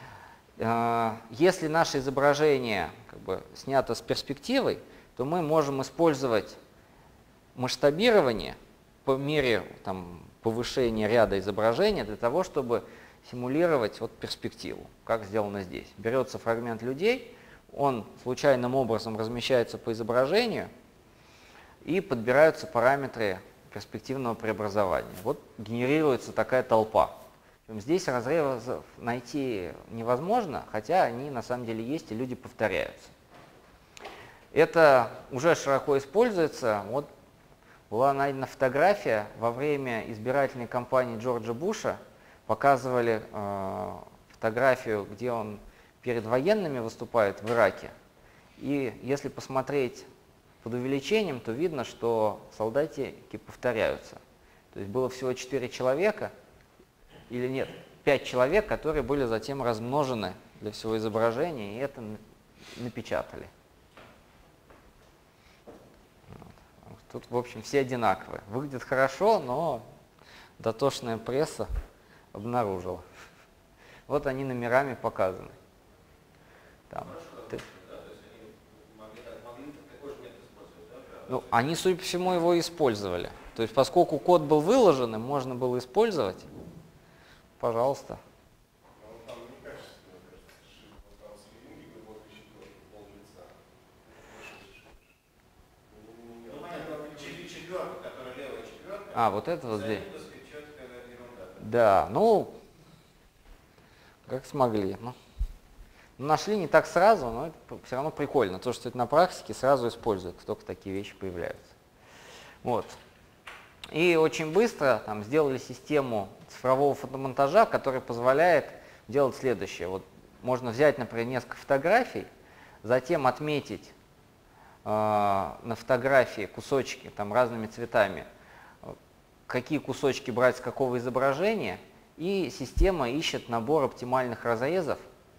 Если наше изображение как бы снято с перспективой, то мы можем использовать масштабирование по мере там, повышения ряда изображений для того, чтобы симулировать вот перспективу, как сделано здесь. Берется фрагмент людей, он случайным образом размещается по изображению и подбираются параметры перспективного преобразования. Вот генерируется такая толпа. Здесь разрезов найти невозможно, хотя они на самом деле есть и люди повторяются. Это уже широко используется. Вот была найдена фотография во время избирательной кампании Джорджа Буша. Показывали э, фотографию, где он перед военными выступает в Ираке. И если посмотреть под увеличением, то видно, что солдатики повторяются. То есть было всего четыре человека, или нет, пять человек, которые были затем размножены для всего изображения, и это напечатали. Вот. Тут, в общем, все одинаковые. Выглядит хорошо, но дотошная пресса обнаружила. Вот они номерами показаны. Там. Ты... Ну, они, судя по всему, его использовали. То есть, поскольку код был выложен, можно было использовать, пожалуйста. А, вот это вот здесь. Да, ну, как смогли. Ну, нашли не так сразу, но это все равно прикольно. То, что это на практике сразу используют, как только такие вещи появляются. Вот. И очень быстро там, сделали систему цифрового фотомонтажа, которая позволяет делать следующее. Вот можно взять, например, несколько фотографий, затем отметить э, на фотографии кусочки там, разными цветами, какие кусочки брать с какого изображения, и система ищет набор оптимальных разрезов,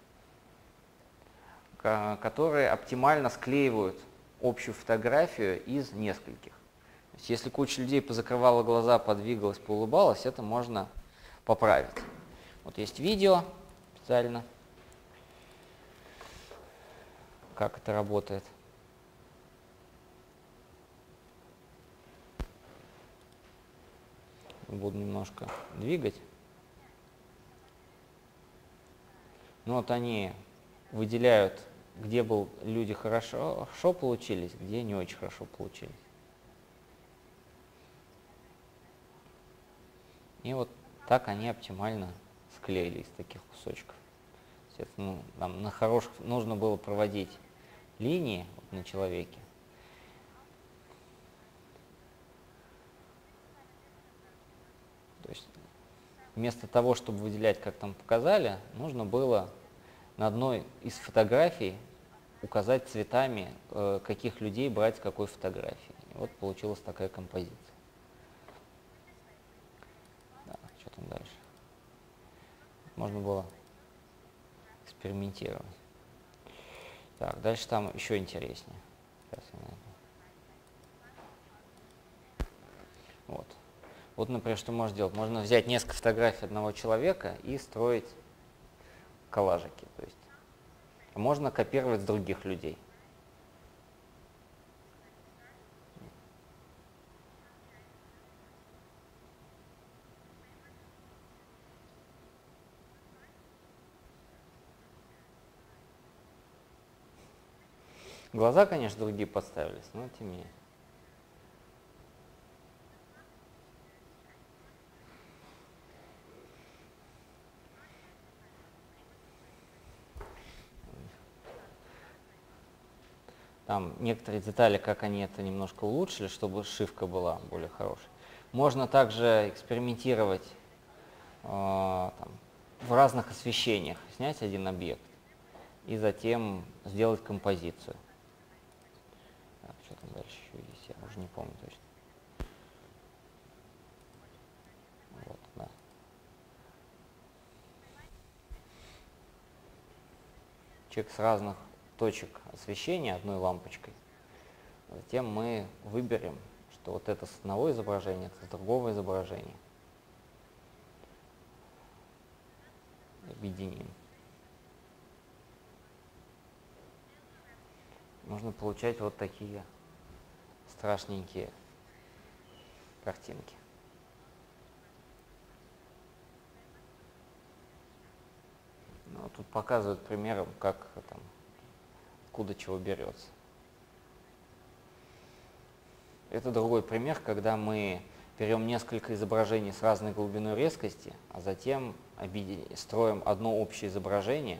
которые оптимально склеивают общую фотографию из нескольких. То есть, если куча людей позакрывала глаза, подвигалась, поулыбалась, это можно поправить. Вот есть видео специально, как это работает. Буду немножко двигать. Ну вот они выделяют где был люди хорошо, хорошо получились, где не очень хорошо получились. И вот так они оптимально склеили из таких кусочков. Ну, там на хороших нужно было проводить линии вот на человеке. То есть вместо того, чтобы выделять, как там показали, нужно было на одной из фотографий указать цветами, э, каких людей брать с какой фотографии. И вот получилась такая композиция. Да, что там дальше? Можно было экспериментировать. Так, дальше там еще интереснее. Сейчас я найду. Вот. Вот, например, что можно делать? Можно взять несколько фотографий одного человека и строить коллажики. То есть можно копировать с других людей. Глаза, конечно, другие подставились, но тем не менее. Там некоторые детали, как они это немножко улучшили, чтобы сшивка была более хорошей. Можно также экспериментировать э, там, в разных освещениях, снять один объект и затем сделать композицию. Так, что там дальше еще есть, я уже не помню точно. Вот, да. Человек с разных точек освещения одной лампочкой. Затем мы выберем, что вот это с одного изображения, это с другого изображения. Объединим. Можно получать вот такие страшненькие картинки. Ну, тут показывают примером, как там, откуда чего берется. Это другой пример, когда мы берем несколько изображений с разной глубиной резкости, а затем строим одно общее изображение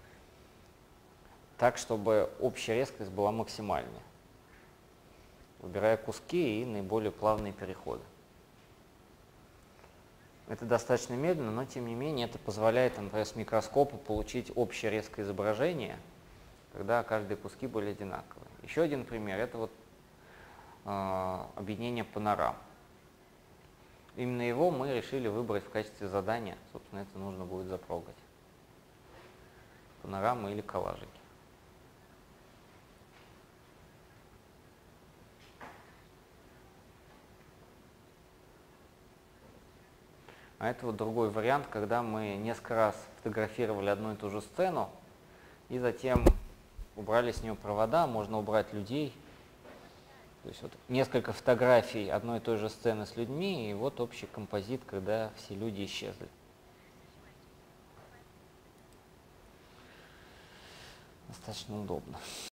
так, чтобы общая резкость была максимальной, выбирая куски и наиболее плавные переходы. Это достаточно медленно, но тем не менее это позволяет, например, с микроскопа получить общее резкое изображение, когда каждые куски были одинаковые. Еще один пример – это вот э, объединение панорам. Именно его мы решили выбрать в качестве задания. Собственно, это нужно будет запрогать. Панорамы или коллажики. А это вот другой вариант, когда мы несколько раз фотографировали одну и ту же сцену, и затем убрали с нее провода, можно убрать людей. То есть вот несколько фотографий одной и той же сцены с людьми, и вот общий композит, когда все люди исчезли. Достаточно удобно.